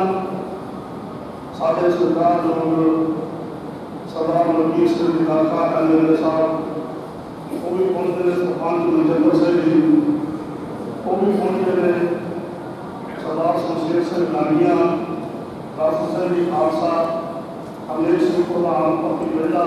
साढ़े सरकार लोग सरदार मलकीर सिंह इलाका एम एल ए साहब वो भी पहुंचते हैं सरपंच मनजिंदर सिंह जी वो भी पहुंचे ने सरदार शमशेर सिंह लानिया दास सिंह जी खालसा अमरीक सिंह प्रधान पति बेला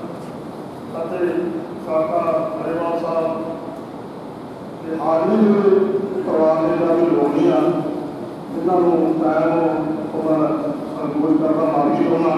काका हरेवाल साहब के हाजिर परिवार ने भी लोग नहीं जिन्होंने टाइम कोई करना माफी होना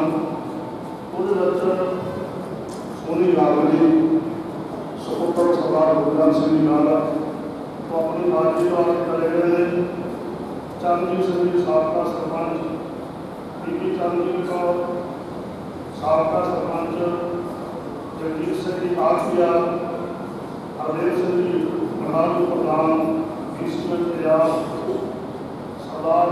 सोनी लालवली सुपुत्र सरदार गुरदार सिंह जी नाला तो अपनी हाजिरी वाले चले गए चंदजी सिंह जी साबका सरपंच बीबी चंदजी कौर साबका सरपंच जगजीत सिंह जी आसिया हरदेव सिंह जी मनालू प्रधान BCM Punjab Sardar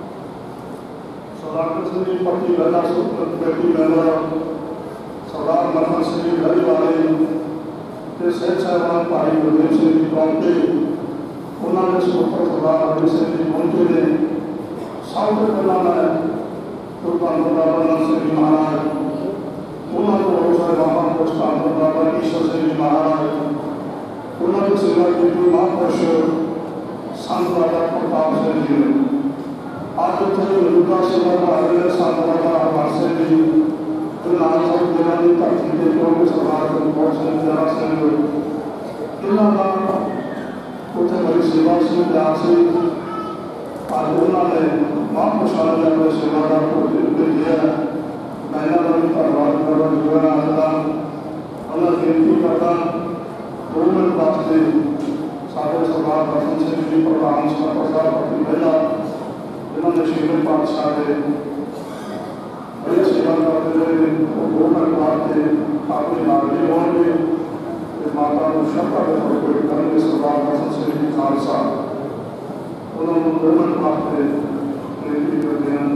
Sadaqat Singh ji Patti Lehra committee member Sardar Manmohan Singh ji Garhi वाले सिख साहबान भाई गुरदेव सिंह जी पहुंचे उन्होंने सुपुत्र सरदार हरदेव सिंह जी पहुंचे ने सब तो पहला मैं कुर्बान बाबा सिंह जी महाराज उन्होंने बहुत बाबा कुर्बान बाबा ईश्वर सिंह जी महाराज उन्होंने सेवा की महापुरुष संत बाबा प्रताप सिंह जी ने आज उत्थे मौजूदा सेवा भाग रहे संत बाबा हरपाल सिंह जी नाल साहब जिला की धरती के क्योंकि सरदार कपूर सिंह जरा सिंह इन्हों का उत्थे बड़ी सेवा से जा से आज उन्होंने महापुरुषों ने अपने सेवादार को भेजा। मैं इन्हों का भी धन्यवाद करना जुड़ा आता उन्हें बेनती करता दो मिनट वास्ते साढ़े सरदार दर्शन सिंह जी प्रधान सभा साहब पहला इन्होंने छेवें पातशाह के बड़ी सेवा करते रहे। दो मिनट वास्ते अपनी हाजरी होंगे माता को श्रद्धा करेंगे। सरदार दर्शन सिंह जी खालसा उन्होंने दो मिनट वास्ते बेनती करते हैं।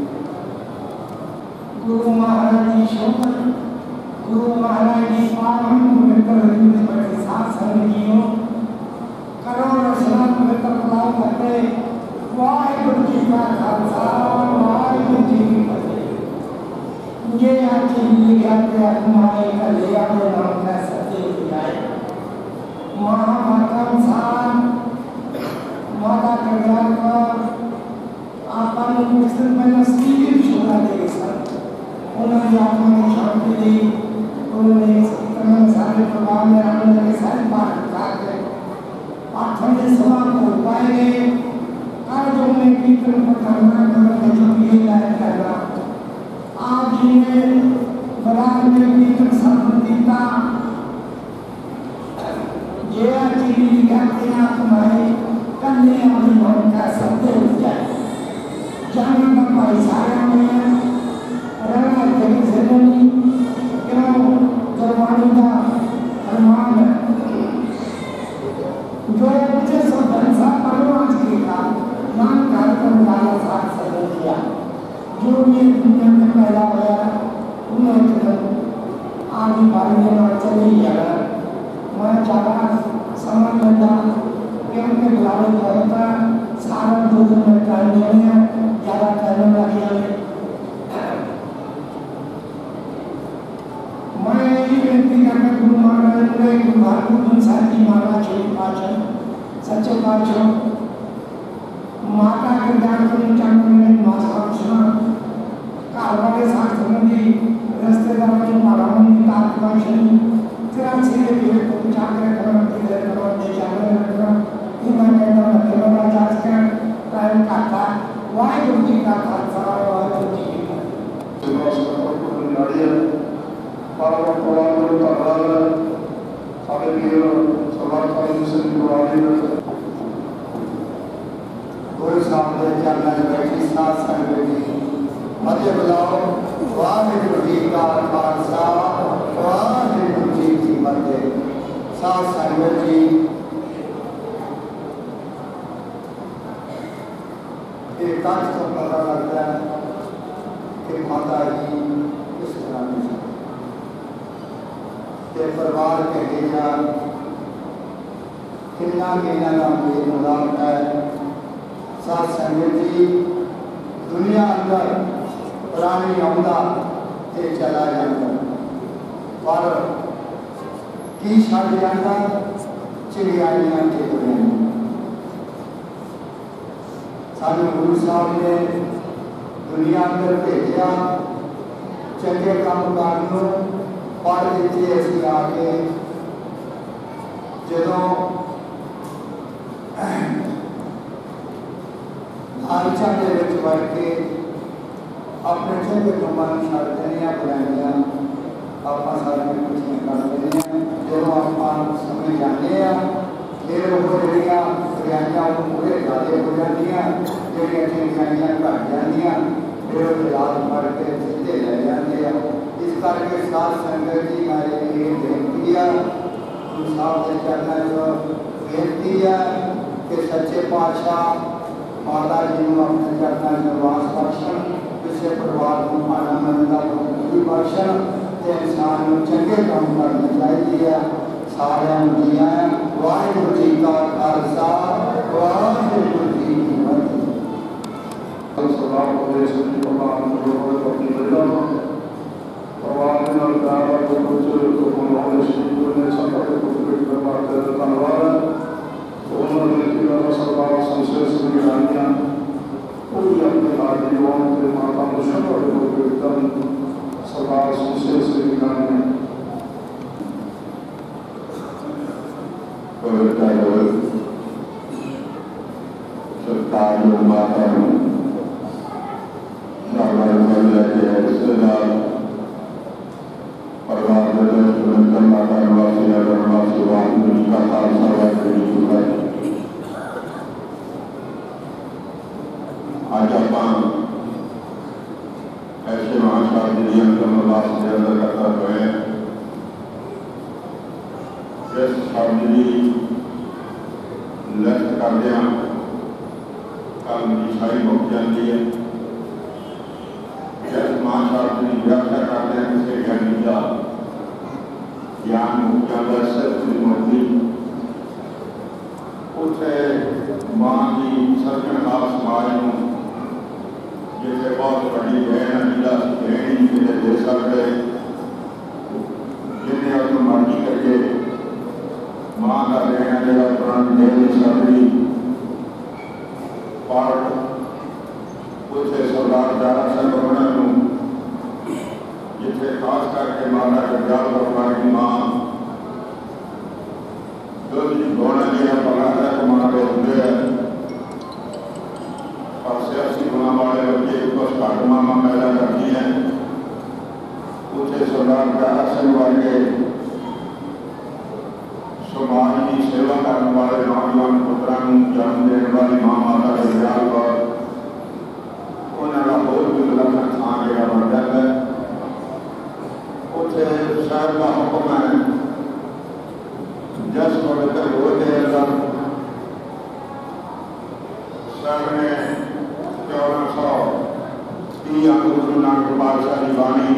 गुरु महाराज जी शोभन गुरु महाराज जी पावन पवित्र हरिमंदिर बड़े साथ संगियों करोड़ रचना पवित्र प्रदान करते वाहिगुरु जी का खालसा वाहिगुरु जी की फतेह। ये आज लिखा के हमारे कलिया में नाम का सत्य जाए महामाता इंसान माता कल्याण का आपन मिस्टर में नसीब छोड़ा देगा सर उन्होंने आत्मा की शांति दी। उन्होंने इतना सारे प्रभाव में आने के सारे बात करके आत्मा के समान को पाएंगे। कार्यों में कीर्तन पढ़ना करना जो भी लायक करना आज इन्हें बराबर में कीर्तन संबंधिता ये चीज़ कहते हैं तुम्हारे कन्या अपनी मन का सत्य हो जाए जाने का पैसा में रहना तेरी ज़िंदगी क्यों करवाने का अरमान जो मुझे सब धनसा परवान किया मान कार्यक्रम डाला साथ सदन किया जो ये दुनिया में पैदा हुआ उन्हें तो आगे बढ़ने में चले गया। मैं ज़्यादा समय में था क्योंकि लाड़े करता सारा दो दिन में टाइम देने ज़्यादा करने लगे। मैं ये व्यक्ति करना गुरु महाराज ने गुरु भागवत शांति माला छोटी पाचन सच्चे पाचन माता के ज्ञान को निचाने में माता सुना कारवा के साथ संबंधी रिश्तेदारों के मालाओं की ताकत पाचन तेरा सीधे भी को जाकर करना तेरे करना दे जाने रखना ईमान के नाम में केवल जांच कर टाइम काटा वाहिगुरु जी का खालसा वाहिगुरु जी की फतेह। para provar o trabalho sabe que eu salvar para o seu trabalho कोई सामने चलना बैठी साथ संग जी मध्य बुलाओ वाहिगुरु जी का खालसा वाहिगुरु जी की फतेह। साथ संग जी एक काज तो पता लगता है कि माता जी किस तरह की के परिवार के गेना कितना गेना का मेल मिलाप है। साथ संगत जी दुनिया अंदर प्राणी आउंदा ते चला जाता पर की छड़ जाता चिड़ियाइयां के दुनिया सानू गुरु साहब ने दुनिया अंदर भेजा चंगे काम करने पढ़ दिते असी आके जो लालचा के बढ़ के अपने चंगे कामों छड़ देने बुलाइया आप सारे कुछ कर देने जो आप समझ जाते फिर वो जड़िया बुराइयां पूरे ज्यादा हो जाए जड़िया चिड़ियाइयां घट जाए फिर याद पढ़ के सीधे ले जाते इस करके साथ संगत जी मैं ये बेनती है गुरु साहब के चरणों में बेनती है कि सच्चे पातशाह माता जी को अपने चरणों में वास बख्शन किसी परिवार को आनंद का भी बख्शन ते इंसान को चंगे काम करने चाहिए। सारे जी आए वाहिगुरु जी का खालसा वाहिगुरु जी की फतेह। सरदार प्रदेश की प्रधान अपनी महिला प्रवाह दावा को कुछ तो उन्होंने श्री ने संपर्क को करना धन्यवाद तो उन्होंने किया सरदार संशय श्री रानिया पूरी अपने आजीवन के माता मुशक्कत को कीर्तन सरदार संशय श्री रानिया और सत्कार माता रिश्तेदार परिवार माता निवासी निवासी वाहन का खालसा वाहगुरू है। आज आप ऐसे महाशास्त्री जी अंतर अरदास के अंदर करता हुए जिस शब्द की लिस्ट करते हैं कल ईसाई मुक जाती है। जिस महाशास्त्री की व्याख्या करते हैं किसी ज्ञानी का ज्ञान मुक जाता है सिर्फ मुक्ति उसे मां की सर्जनहार समाज में जिसे बहुत बड़ी बहन अमीला बहन ही कितने दे सकते जिन्हें अपनी मर्जी करके मां का देना जगह प्राण दे नहीं सकती और उसे सरदार दारा साहब बना जिसे खास करके माता गंजाल परिवार की मां जो घोड़ा लिया पला है हमारे होते हैं और सियासी गुना वाले बच्चे कुछ घट मामा पैदा करती हैं उसे सरदार दारा सिंह वर्गे समाज की सेवा करने वाले नौजवान पुत्रों को जन्म देने वाली मां माता गंजाल पर उन्होंने होर भी विलक्षण स्थान जगह बन जाता है। उसे साहब का हुक्म है जस पवित्र होते हैं साहब ने चौदह सौ तीह गुरु नानक पातशाह की बाणी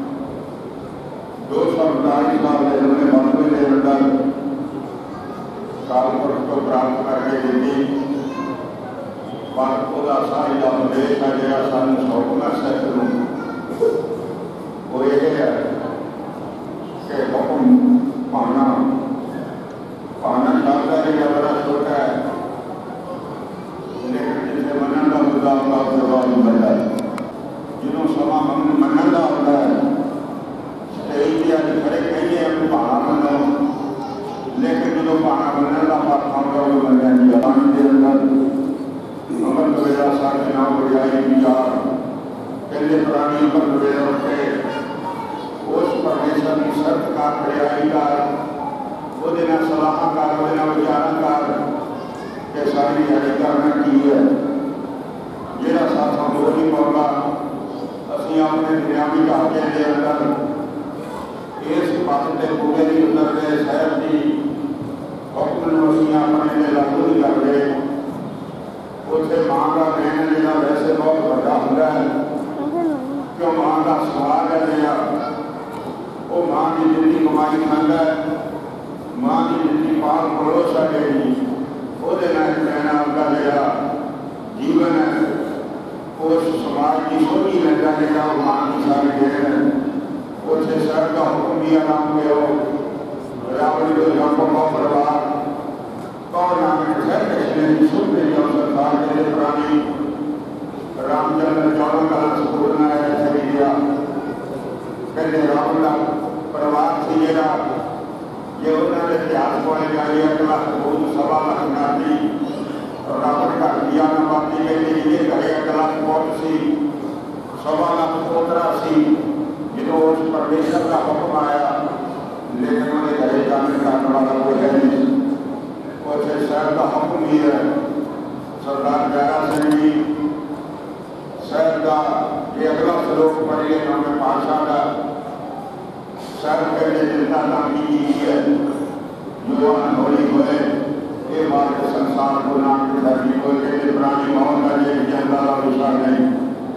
दो सौ उनतालीस साल के उन्होंने बानवे के अंदर कालपुरुष को प्राप्त करके दी पर वह सारी का उद्देश्य है जो सानू सौंपना सिख वो ये है कि हुक्म पाना पाना चाहता है या बड़ा छोटा है लेकिन जिसे मनन का मुद्दा होता है उसके बाद होता है जिन्होंने समा मन मनन का होता है स्टेज या खड़े कहिए अपने भाड़ा मनो लेकिन जो भाड़ा मनन का बात होता है वो बन जाती है पानी के अंदर अमर नवेला साढ़े नौ बजाई विचार कहते पुरानी अमर नवेला उठे उस परमेश्वर की शर्त का बड़ाई कर वो सलाहकार वो विचारकार के सारी दिहाड़ी करना की है जोड़ा साथ हम हो नहीं पाऊंगा असी अपने दुनियावी ढांचे के अंदर इस पथ के पूरे नहीं उतरते शहर की हुक्म असी अपने लिए लागू नहीं करते उसे मां का कहना जो वैसे बहुत बड़ा होंगे क्यों मां का सवाल है जो वो मां की जिंदगी कमाई खांदा है मां की जिंदगी पाल पड़ोस है वो कहना उनका जो जीवन है उस समाज की सोची लेता है मां की सारी देन है उसे सर का हुक्म भी आराम के हो रावण को जंप को परिवार कौन नाम है कृष्ण सुन रही हो संसार के लिए प्राणी रामचंद्र चौदह का संपूर्ण है शरीर कहते रावण का परिवार से जरा ये उन्होंने इतिहास को जारी अगला बहुत सवा लाख नाती और रावण का दिया न बाती के लिए ये कहे अगला कौन सी सवा लाख पोतरा सी जिन्हों उस परमेश्वर का हुक्म आया लेकिन उन्हें घरे जाने का वाला कोई है नहीं उसे शहर का हुक्म ही है सरदार दारा सिंह जी शहर का ये अगला श्लोक पढ़िए नाम पातशाह का शहर के लिए चिंता नामी की है जो अनहोनी हुए ये बात संसार को नाम की धरती को कहते प्राणी मोहन का ये जनता का विषय नहीं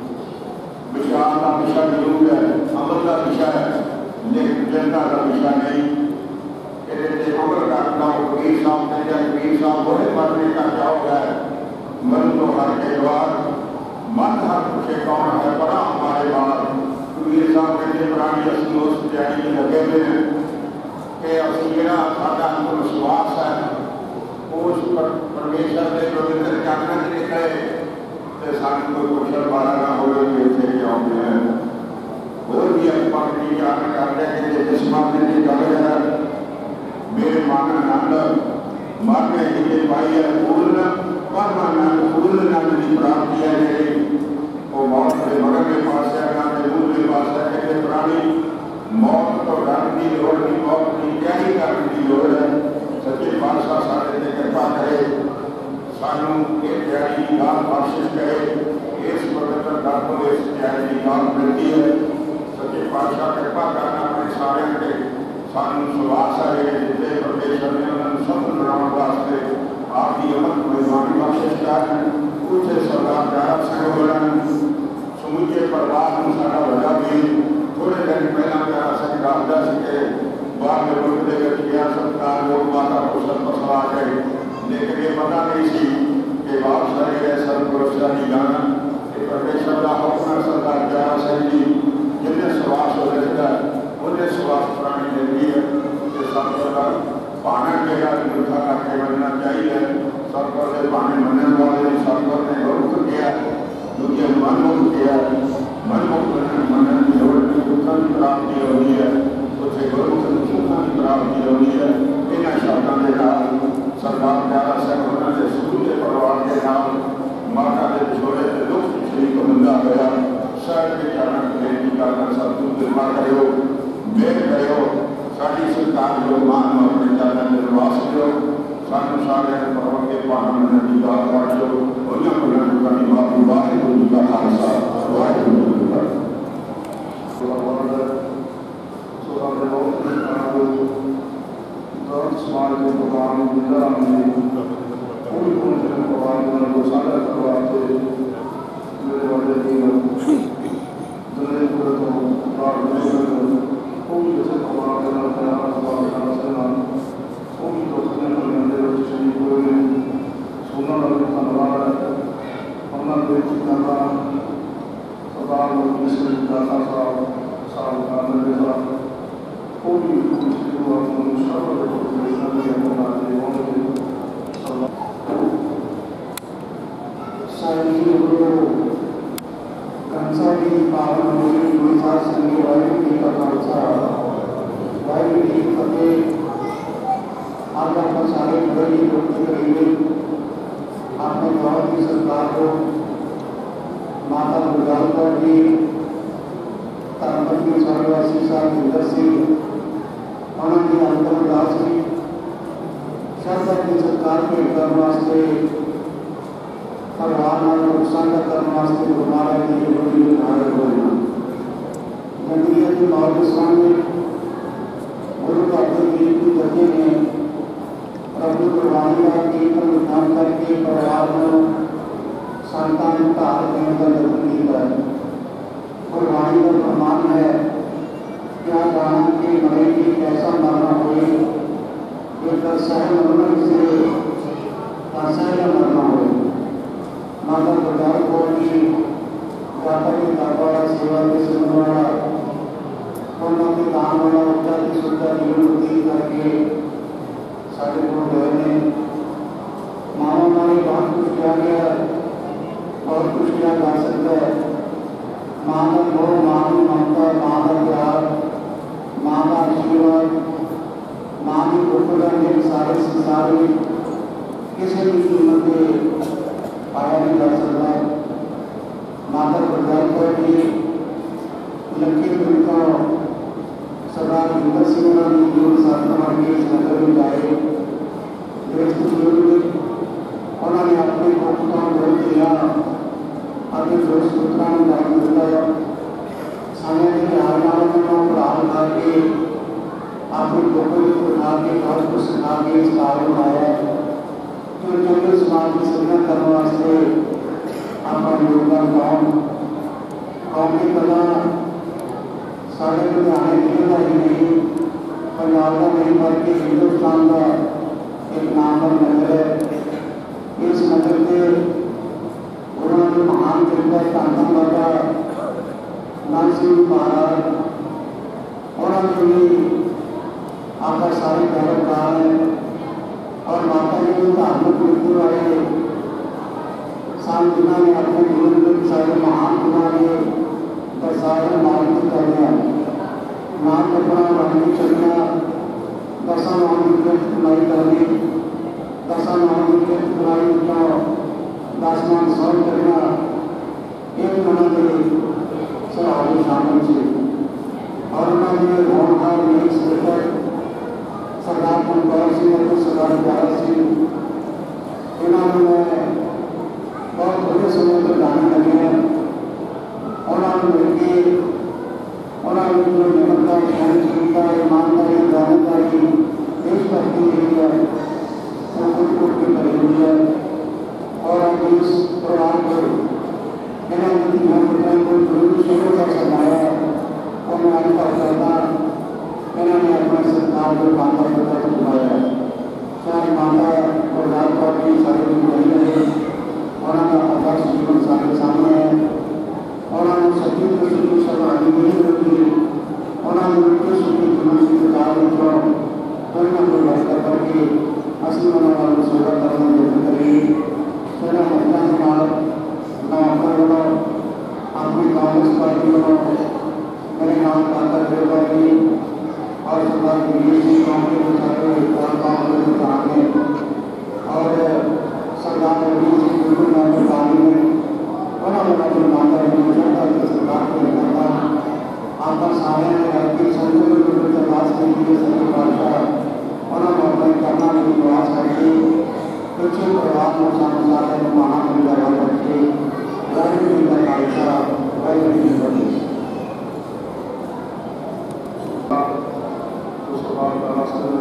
विशाल का विषय जरूर है अमल का विषय है लेकिन जनता का विषय नहीं कहते अमल का नाम कबीर साहब ने या कबीर साहब बड़े मरने का क्या हो गया मन तो हर के द्वार मन हर पूछे कौन है बड़ा हमारे बाहर कबीर साहब कहते प्राणी असली उस तैयारी लगे हुए हैं कि असली जरा सादा हमको विश्वास है उस पर परमेश्वर ने पवित्र जानना निकले तो साथ कोई कुशल वाला ना हो थे क्या होते हैं और भी अपनी जान करते हैं कि जिसमा ने गल मेरे मान आनंद मन में ही पाई है पूर्ण परमानंद पूर्णानंद की प्राप्ति है जी वो मौत के मगर के पास है ना के मुंह के पास है कि प्राणी मौत तो डर की लोड़ की मौत की क्या ही करने की लोड़ है सच्चे पातशाह सारे ते कृपा करे सानू ये प्यारी की गाल बख्शिश करे इस पवित्र घर को इस प्यारी की गाल मिलती है सच्चे पातशाह कृपा करना अपने सारे के सानू सुवास है जितने परमेश्वर ने उन्होंने सब बनाने वास्ते आपकी अमल मेहरबानी बख्शिश कर उसे सरदार प्यारा सहोदरन समुचे परिवार में सारा वजह भी थोड़े दिन पहला प्यारा सिंह राजा सिंह के बाद में मुल्क के गया सरकार लोग माता को सर पसवा गए लेकिन ये पता नहीं सी कि बाप सारे गए सर्वपुरुषा की गाना कि परमेश्वर का अपना सरदार प्यारा सिंह जी जिन्हें सुवास हो रहा उन्हें सुवास प्राणी देती है कि सब पाने के मुद्दा करके बनना चाहिए सरकार के पाने बनने वाले सरकार ने रुख किया दुनिया मनमुख किया मनमुख मनने की लोड़ की दुखन की प्राप्ति होनी है उसे गुरु से सुखा की प्राप्ति होनी है इन शब्दों के नाम सरकार प्यारा से उन्होंने सूर्य परिवार के नाम माता के छोड़े से दुख श्री को मिलता गया शहर के चरण बेटी करना सब कुछ कृपा करो मेर करो साड़ी सरकार जो मान अपने चरण निर्वास करो सानू सारे परम के पावन नदी का काटो उन्हें बुलंद करनी बापू वाहिगुरु का खालसा वाहिगुरु जी का समाज के प्रोग्राम जिला में पूरी पूरी प्रोग्राम को साझा करवाते मेरे बड़े जी दुनिया को तो प्रार्थना पूरी जैसे प्रोग्राम करना तैयार प्रोग्राम करना पूरी तो करने वाले मेरे श्री गुरु ने सुना वाले धन्यवाद हमने बेटी करना सरदार मिश्र दाता साहब साहब का निर्देश पूरी पूरी आपने बहुत ही सरकार को माता गुरदासपुर की धर्मपत्नी स्वर्गवासी साहब इंदर सिंह उन्होंने अंतर दास की शब्द की सरकार के करने वास्ते परिवार नाल नुकसान का करने वास्ते गुरुमारा की बड़ी उदाहरण होना नदिया के मौके सामने गुरु का की गति में प्रभु गुरबाणी का कीर्तन विधान करके परिवार में संतान का देने का जरूरी है गुरबाणी का प्रमाण है क्या जाना कि मरे की कैसा मरना हुई एक सहन मरण से असहन मरना हुई माता गुरदार को की दाता की दरबार सेवा के सुनवाड़ा उन्होंने के दान वाला उच्चा की सुविधा जीवन दी करके साढ़े को गए ने मामा मारी बहुत कुछ किया गया बहुत कुछ किया जा सकता है माँ का मोह माँ की ममता माँ का प्यार माँ का आशीर्वाद माँ की उपलब्धि सारे संसार में किसी भी कीमत पे पाया नहीं जा सकता माता गुरदासपुर की लखीमपुर का सरदार इंदर सिंह ने जो साधना के नगर में जाए उन्होंने अपने भक्तों को दिया अपने दोस्त पुत्रों को दान दिया समय के आधार में प्राण करके अपने लोगों को उठा के घर को सिखा के इस कार्य में आया जो जो समाज की सेवा करने वास्ते अपना योगदान कौन कौन की कला साढ़े लुधियाने जिले का ही नहीं पंजाब का नहीं बल्कि हिंदुस्तान का एक नाम पर नगर है इस नगर के उन्होंने महान कृपा कांतन बाबा नाम सिंह महाराज उन्होंने भी आपका सारे पहलकार है और माता जी को धार्मिक मृत्यु वाले साल जिन्होंने अपने जीवन में सारे महान गुना दसारे मार्ग करना नाम अपना वाणी चलना दसा नाम की कमाई करनी दसा नाम की बुराई का दसमान सॉल्व करना एक उन्होंने सलाह शामिल से और उन्होंने होनहार नहीं स्पीकर सरदार मनकौर सिंह और सरदार प्यारा सिंह इन्होंने बहुत बड़े समय तक जाने लगे हैं। उन्होंने मिलकर उन्होंने जो निमरता सहनशीलता ईमानदारी जानकारी देशभक्ति हुई है वो कुछ कुछ की भरी हुई है। और अब इस प्रोग्राम को इन्होंने तीनों मित्रों को जरूर शुरू कर सकाया और मैं आज बात करता इन्होंने अपने सरकार को माता पिता को बुलाया चाहे माता और राज पार्टी सारी बनी रहे। उन्होंने आदर्श जीवन सारे सामने है। उन्होंने सभी को सभी सरकारी नहीं होती उन्होंने उनके सभी जीवन की किताब जो कोई ना कोई वास्ता करके असली होने वालों सेवा करने जरूर करेगी। मेरा महिला समाज ना अपना अपनी कांग्रेस पार्टी मेरे नाम माता देवबाई और सरदार वीर सिंह कांग्रेस कांग्रेस आगे और सरदार वीर सिंह बिल्कुल नाम पार्टी में बड़ा बड़ा जो माता है सरकार को लगाता आपका सारे ने संजय को तलाश के लिए सभी भाषा उन्होंने अपने करना भी प्रयास करके कुछ प्रभाव में सामने महान लगा करके राजनीति का खालसा राजनीति बनी उसके बाद राष्ट्र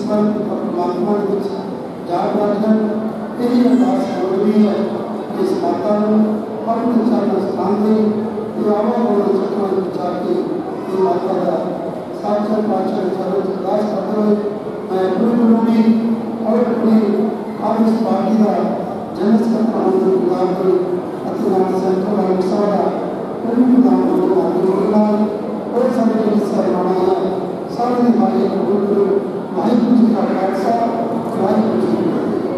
ਸਵਰਗ ਪਰਮਾਤਮਾ ਦੇ ਵਿੱਚ ਜਾ ਬੈਠਣ। ਇਹੀ ਅਰਦਾਸ ਹੋਣੀ ਹੈ ਕਿ ਇਸ ਮਾਤਾ ਨੂੰ ਪਰਮ ਚਾਹਨਾ ਸਥਾਨ ਦੇ ਆਵਾ ਹੋਣਾ ਚੱਕਰਾਂ ਵਿੱਚ ਜਾ ਕੇ ਇਹ ਮਾਤਾ ਦਾ ਸਾਖਰ ਪਾਚਰ ਚਰਨ ਅਰਦਾਸ ਕਰਦੇ ਹੋਏ ਮੈਂ ਆਪਣੀ ਬਣਾਉਣੀ ਔਰ ਆਪਣੀ ਆਪ ਪਾਰਟੀ ਦਾ ਜਨਰਲ ਸਕੱਤਰ ਨੂੰ ਗੁਜ਼ਾਰ ਕੇ ਅਤੇ ਨਾਲ ਸੈਂਟਰ ਦਾ ਮਸਲਾ ਉਹ ਵੀ ਨਾਮ ਨੂੰ ਨਾਲ ਉਹ ਸਾਰੇ ਜਿਹੜੇ ਸਰਮਾਨਾ ਹੈ ਸਾਰੇ ਦੇ ਮਾਲਕ ਗੁਰੂ ਵਾਹਿਗੁਰੂ ਜੀ ਕਾ ਖਾਲਸਾ ਵਾਹਿਗੁਰੂ ਜੀ ਕੀ ਫਤਿਹ।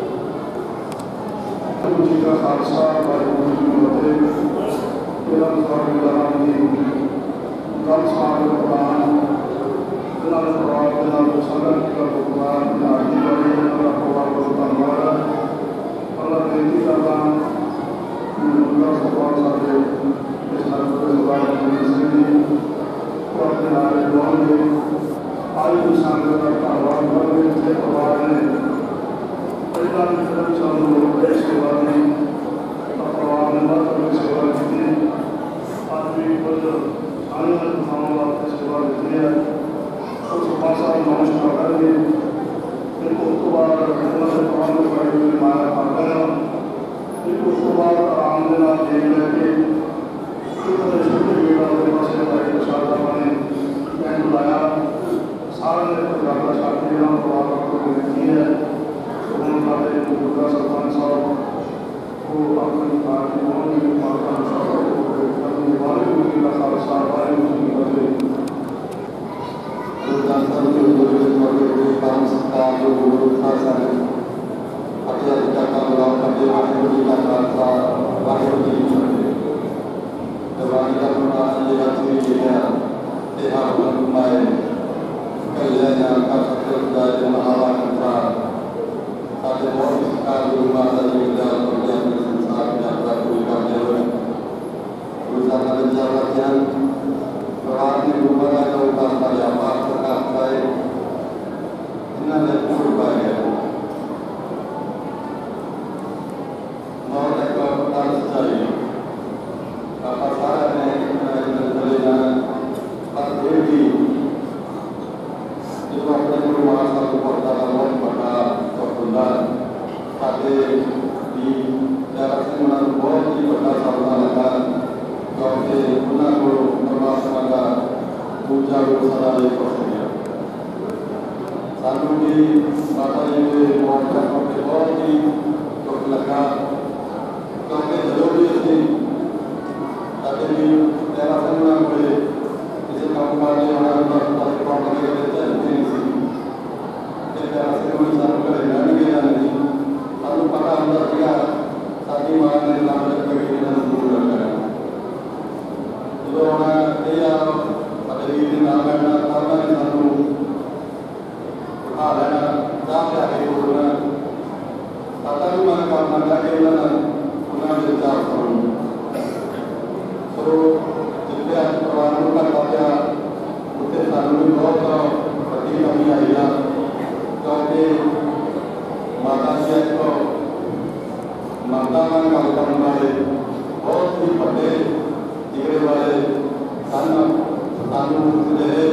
ਵਾਹਿਗੁਰੂ ਜੀ ਕਾ ਖਾਲਸਾ ਵਾਹਿਗੁਰੂ ਜੀ ਕੀ ਫਤਿਹ। ਤੇਰਾ ਸਵਾਗਤ ਕਰਾਂ ਜੀ ਗੱਲ ਸਾਲ ਪ੍ਰਧਾਨ ਜਿਨ੍ਹਾਂ ਦੇ ਪਰਿਵਾਰ ਦੇ ਨਾਲ ਸੰਗਤ ਦਾ ਭਗਵਾਨ ਨਾਜੀ ਵਾਲੇ ਦਾ ਪਰਿਵਾਰ ਦਾ ਧੰਨਵਾਦ। ਅੱਲਾਹ ਬੇਨਤੀ ਕਰਦਾ ਗੁਰੂ ਸਾਹਿਬਾਨ ਸਾਡੇ ਇਸ ਹਰਪੁਰ ਸਵਾਲ ਜੀ ਉਹ ਆਪਣੇ ਨਾਲ ਬੋਲਦੇ ਆਈ ਦੀ ਸੰਗਤ ਦਾ ਧੰਨਵਾਦ ਕਰਦੇ ਤੇ ਪਰਿਵਾਰ ਨੇ ਪਹਿਲਾਂ ਵੀ ਫਿਰ ਸਾਨੂੰ ਲੋਕ ਦੇ ਸੇਵਾ ਦੀ ਪਰਿਵਾਰ ਨੇ ਬਹੁਤ ਸੇਵਾ ਕੀਤੀ। ਅੱਜ ਵੀ ਕੁਝ ਆਨੰਦ ਦਿਖਾਉਣ ਵਾਸਤੇ ਸੇਵਾ ਦਿੱਤੀ ਹੈ। ਉਸ ਪਾਸਾ ਨਮਸਕਾਰ ਕਰਾਂਗੇ ਫਿਰ ਉਸ ਤੋਂ ਬਾਅਦ ਉਹਨਾਂ ਦੇ ਪਰਿਵਾਰ ਨੂੰ ਬੜੀ ਬੜੀ ਮਾਇਆ ਕਰਦੇ ਹਾਂ। ਫਿਰ ਉਸ ਤੋਂ ਬਾਅਦ ਆਰਾਮ ਦੇ ਨਾਲ ਦੇਖ ਲੈ ਕੇ ਉਹਦੇ ਛੋਟੇ ਬੇਟਾ ਦੇ ਪਾਸੇ ਭਾਈ ਪ੍ਰਸ਼ਾਦ ਦਾ ਨੇ ਮੈਂ ਬੁਲਾਇਆ ਸਾਰਿਆਂ ਨੇ ਪ੍ਰਕਾਰ ਦਾ ਸ਼ਾਂਤੀ ਨਾਲ ਪਰਿਵਾਰ ਨੂੰ ਬੇਨਤੀ ਹੈ। ਉਹਨਾਂ ਦੇ ਗੁਰਦਾ ਸਰਪੰਚ ਸਾਹਿਬ ਉਹ ਆਪਣੀ ਪਾਰਟੀ ਨੂੰ ਮਾਰਕਾ ਸਾਹਿਬ ਵਾਹਿਗੁਰੂ ਜੀ ਦਾ ਖਾਲਸਾ ਵਾਹਿਗੁਰੂ ਜੀ ਕੀ ਫਤਿਹ। ਗੁਰਦਾਸ ਸਾਹਿਬ ਦੇ ਗੁਰੂ ਦੇ ਪਰਮ ਸਤਿਕਾਰ ਜੋ ਗੁਰੂ ਖਾਲਸਾ ਨੇ ਅਤੇ ਅੱਜ ਤੱਕ ਬੁਲਾਓ ਕਰਦੇ ਵਾਹਿਗੁਰੂ ਜੀ ਦਾ ਖਾਲਸਾ ਵਾਹਿਗੁਰੂ ਜੀ ਕੀ ਫਤਿਹ। ਦਵਾਈ ਦਾ ਪ੍ਰਮਾਣ ਜਿਹੜਾ ਤੁਸੀਂ ਲਿਖਿਆ ਤੇ ਹਰ ਨੂੰ ਮਾਏ ਕਲਿਆ ਨਾ ਕਰ ਸਕਦੇ ਦਾ ਮਹਾਵਾ ਕੰਤਰਾ ਸਾਡੇ ਬਹੁਤ ਸਤਿਕਾਰ ਗੁਰੂ ਮਾਤਾ ਜੀ ਦਾ ਪ੍ਰੋਗਰਾਮ ਦੇ ਸੰਸਾਰ ਦੀ ਯਾਤਰਾ ਪੂਰੀ ਕਰਦੇ ਹੋਏ ਗੁਰੂ ਸਾਹਿਬ ਦੇ ਜਨਮ ਦਿਨ ਪਰਿਵਾਰ ਦੀ ਗੁਰੂਆਂ ਦਾ ਜੋ ਕਰਤਾ ਲਿਆ ਮਾਫ ਕਰਤਾ ਹੈ ਇਹਨਾਂ ਦੇ ਪੂਰ ਪਾਇਆ ਮੌਤ ਦਾ ਪਤਾ ਸੱਚਾਈ ਆਪਾਂ ਸਾਰਾ ਨੇ ਚਲੇ ਜਾਣਾ ਪਰ ਫਿਰ ਵੀ ਜਦੋਂ ਆਪਣੇ ਗੁਰੂ ਮਹਾਰਾਜ ਸਾਹਿਬ ਨੂੰ ਪੜ੍ਹਦਾ ਤਾਂ ਬਹੁਤ ਵੱਡਾ ਹੁੰਦਾ ਸਾਡੇ ਵੀ ਪਿਆਰਾ ਸਿੰਘ ਉਹਨਾਂ ਨੂੰ ਬਹੁਤ ਹੀ ਵੱਡਾ ਸਾਹਮਣਾ ਲੱਗਾ ਕਿਉਂਕਿ ਉਹਨਾਂ ਕੋਲ ਪਰਮਾਤਮਾ ਦਾ ਪੂਜਾ ਰੂਪ ਸਦਾ ਲਈ ਪਹੁੰਚ ਗਿਆ। ਸਾਨੂੰ ਵੀ ਮਾਤਾ ਜੀ ਦੇ ਮੌਤ ਦਾ ਮੌਕੇ ਬਹੁਤ ਹੀ ਦੁੱਖ ਲੱਗਾ ਕਿਉਂਕਿ ਜਦੋਂ ਵੀ ਅਸੀਂ ਸਾਡੇ ਵੀ ਪਿਆਰਾ ਸਿੰਘ ਉਹਨਾਂ ਕੋਲੇ ਕਿਸੇ ਕੰਮ ਕਰਦੇ ਉਹਨਾਂ ਦਾ ਅਸੀਂ ਪਹੁੰਚ ਕੇ ਚੱਲਦੇ ਨਹੀਂ ਸੀ ਤੇ ਪਿਆਰਾ ਸਿੰਘ ਉਹਨਾਂ ਸਾਨੂੰ ਘਰੇ ਰਹਿਣਗੇ ਜਾਂ ਨਹੀਂ ਸਾਨੂੰ ਪਤਾ ਹੁੰਦਾ ਸੀਗਾ ਸਾਡੀ ਮਾਂ ਨੇ ਨਾਮ ਰੱਖ ਕੇ ਇਹਨਾਂ ਨੂੰ ਦੂਰ ਰੱਖਣਾ। ਜਦੋਂ ਹੁਣ ਇਹ ਆ ਸਾਡੇ ਵੀਰ ਦੇ ਨਾਮ ਲੈਣਾ ਤਾਂ ਉਹਨਾਂ ਨੇ ਸਾਨੂੰ ਉਠਾ ਲੈਣਾ ਚਾਹ ਲਿਆ ਕੇ ਬੋਲਣਾ ਸਾਡਾ ਵੀ ਮਨ ਕਰਨਾ ਲੱਗਾ ਕਿ ਉਹਨਾਂ ਨਾਲ ਉਹਨਾਂ ਦੇ ਚਾਰ ਸੁਣੋ। ਸੋ ਜਿੱਥੇ ਅੱਜ ਪਰਿਵਾਰ ਨੂੰ ਘਟਾ ਪਿਆ ਉੱਥੇ ਸਾਨੂੰ ਵੀ ਬਹੁਤ ਵੱਡੀ ਕਮੀ ਆਈ ਆ ਕਿਉਂਕਿ ਮਾਤਾ ਜੀ ਇੱਕ ਮਾਤਾ ਨਾਲ ਗੱਲ ਕਰਨ ਵਾਲੇ ਬਹੁਤ ਹੀ ਵੱਡੇ ਜਿਗਰੇ ਵਾਲੇ ਸਨ। ਸਾਨੂੰ ਜਿਹੜੇ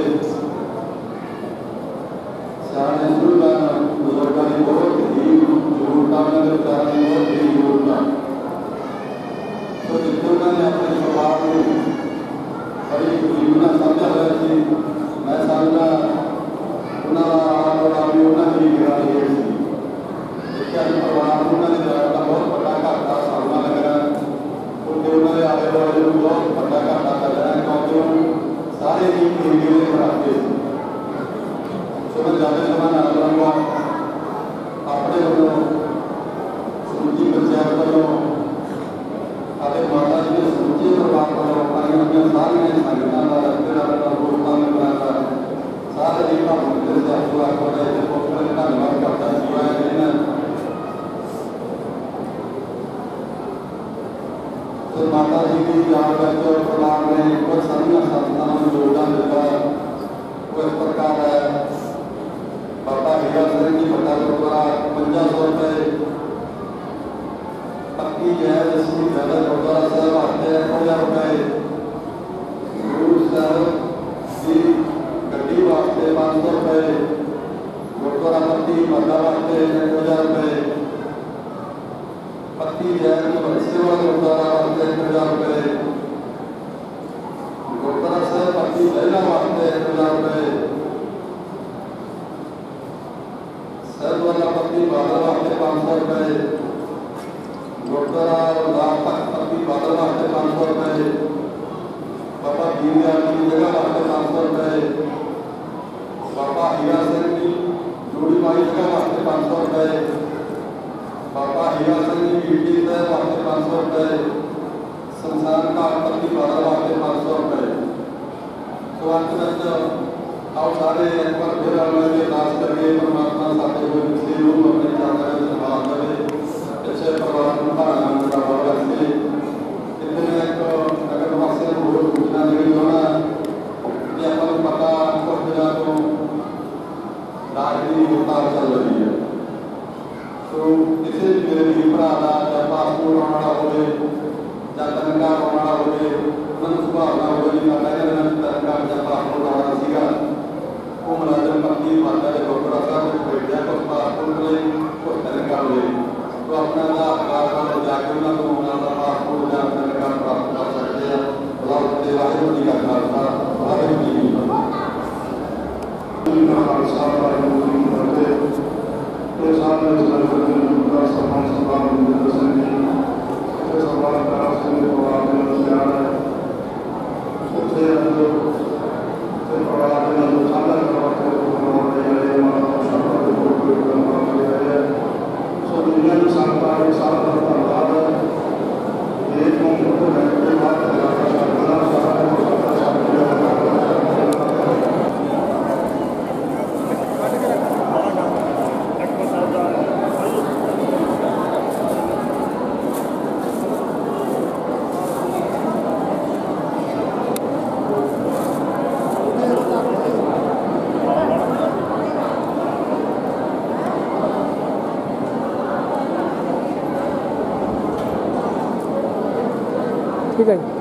ਸਿਆਣੇ ਬਜ਼ੁਰਗਾਂ ਬਜ਼ੁਰਗਾਂ ਦੀ ਬਹੁਤ ਹੀ ਜ਼ਰੂਰਤਾਂ ਉਹਨਾਂ ਦੇ ਵਿਚਾਰਾਂ ਦੀ ਬਹੁਤ ਹੀ ਜ਼ਰੂਰਤਾਂ ਸੋ ਜਿੱਥੇ ਉਹਨਾਂ ਨੇ ਆਪਣੇ ਪਰਿਵਾਰ ਨੂੰ ਬੜੀ ਗਰੀਬ ਨਾਲ ਸਮਝਿਆ ਹੋਇਆ ਸੀ ਮੈਂ ਸਮਝਦਾ ਉਹਨਾਂ ਦਾ ਆਪ ਬੜਾ ਵੀ ਉਹਨਾਂ ਦੀ ਨਿਗਰਾਨੀ ਹੇਠ ਸੀ। ਜਿੱਥੇ ਅੱਜ ਪਰਿਵਾਰ ਨੂੰ ਉਹਨਾਂ ਨੇ ਦਾ ਬਹੁਤ ਵੱਡਾ ਘਾਟਾ ਸਾਹਮਣਾ ਲੱਗਣਾ ਕਿਉਂਕਿ ਉਹਨਾਂ ਦੇ ਆਲੇ ਦੁਆਲੇ ਨੂੰ ਬਹੁਤ ਵੱਡਾ ਘਾਟਾ ਲੱਗਣਾ ਕਿਉਂਕਿ ਉਹ ਸਾਰੇ ਹੀ ਗਰੀਬੀ ਦੇ ਖਰਾਬੇ ਸੀ। ਸੋ ਮੈਂ ਜ਼ਿਆਦਾ ਸਮਾਂ ਨਾ ਲਵਾਂਗਾ ਆਪਣੇ ਵੱਲੋਂ ਸਮੁੱਚੀ ਪੰਚਾਇਤ ਵੱਲੋਂ ਅਤੇ ਮਾਤਾ ਜੀ ਦੇ ਸਮੁੱਚੇ ਪਰਿਵਾਰ ਵੱਲੋਂ ਆਪਣੀਆਂ ਸਾਰੀਆਂ ਸੰਗਤਾਂ ਦਾ ਜਿਹੜਾ ਦੋਸਤਾਂ ਦੇ ਬਣਾਤਾ ਸਾਰੇ ਹੀ ਭਾਵੇਂ ਦੇ ਸਹਿਯੋਗ ਕਰਦੇ ਤੇ ਬਹੁਤ ਬਹੁਤ ਧੰਨਵਾਦ ਕਰਦਾ ਜੀਵਾ ਇਹਨਾਂ ਤੇ ਮਾਤਾ ਜੀ ਦੀ ਯਾਦ ਵਿੱਚ ਪਰਿਵਾਰ ਨੇ ਬਹੁਤ ਸਾਰੀਆਂ ਸੰਸਥਾਵਾਂ ਨੂੰ ਯੋਗਦਾਨ ਦਿੱਤਾ। ਉਹ ਇਸ ਪ੍ਰਕਾਰ ਹੈ ਬਾਬਾ ਹੀਰਾ ਸਿੰਘ ਜੀ ਵੱਡਾ ਗੁਰਦੁਆਰਾ ਪੰਜਾਹ ਸੌ ਰੁਪਏ ਪੱਕੀ ਜਾਇਜ਼ ਅਸੀਂ ਜ਼ਿਆਦਾ ਗੁਰਦੁਆਰਾ ਸਾਹਿਬ ਵਾਸਤੇ ਪੰਜਾਹ ਰੁਪਏ ਗੁਰੂ ਸਾਹਿਬ ਦੀ ਗੱਡੀ ਵਾਸਤੇ ਪੰਜ ਸੌ ਰੁਪਏ पत्ती माता वास्ते एक हज़ार रुपये, पत्ती जैन सेवा गुरुद्वारा वास्ते एक हज़ार रुपये, गुरुद्वारा साहब पत्ती लहला वास्ते एक हज़ार रुपये, सहब वाला पत्ती बादल वास्ते पाँच सौ रुपये, गुरुद्वारा उदास तक पत्ती बादल वास्ते पाँच सौ रुपये, बाबा दीनदयाल की जगह वास्ते पाँच सौ रुपये, बाबा हीरा सिंह जी जूड़ी माई जगह वास्ते पाँच सौ रुपये, बाबा हीरा सिंह जी गिरडी साहब वास्ते पाँच सौ रुपये, संसार का पत्ती बादल वास्ते पाँच सौ रुपये। तो अंत में आओ सारे एक बार फिर हमें अरदास करिए परमात्मा साथे कोई पिछले रूप अपने जाकर संभाल करे अच्छे परिवार को भागना का बाबा से इतने एक अगर वासे को सूचना नहीं होना कि अपन पता को दिला तो राजनीति उतार चल रही है। तो किसी भी मेरे भरा दा या पासपोर्ट बनाना होवे या तनखा बनाना होवे उन्हें सुभावना होवे कि मैं तनखा या पासपोर्ट बनाना सीगा वो मुलाजम पत्नी माता के गुरुद्वारा साहब में बैठ जाए तो पासपोर्ट ले कुछ तनखा ले तो अपना आधार कार्ड जाके उन्हें तो उन्हें पासपोर्ट या तनखा प्राप्त कर सकते हैं। अल्लाह के वाहिद जी का खालसा वाहिद जी का खालसा वाहिद जी की फतेह। तो सामने सर्वजन का सम्मान सम्मान मिलता संगी तो सम्मान करा संग को आपने प्यार है उससे अंदर से पड़ा है जो सादा करवाते हैं वो हमारे ये माता शब्द को कोई करना नहीं है। सो दुनिया की शांति एक साल का बाद एक मंत्र को रहने के बाद बड़ा सारा ठीक है।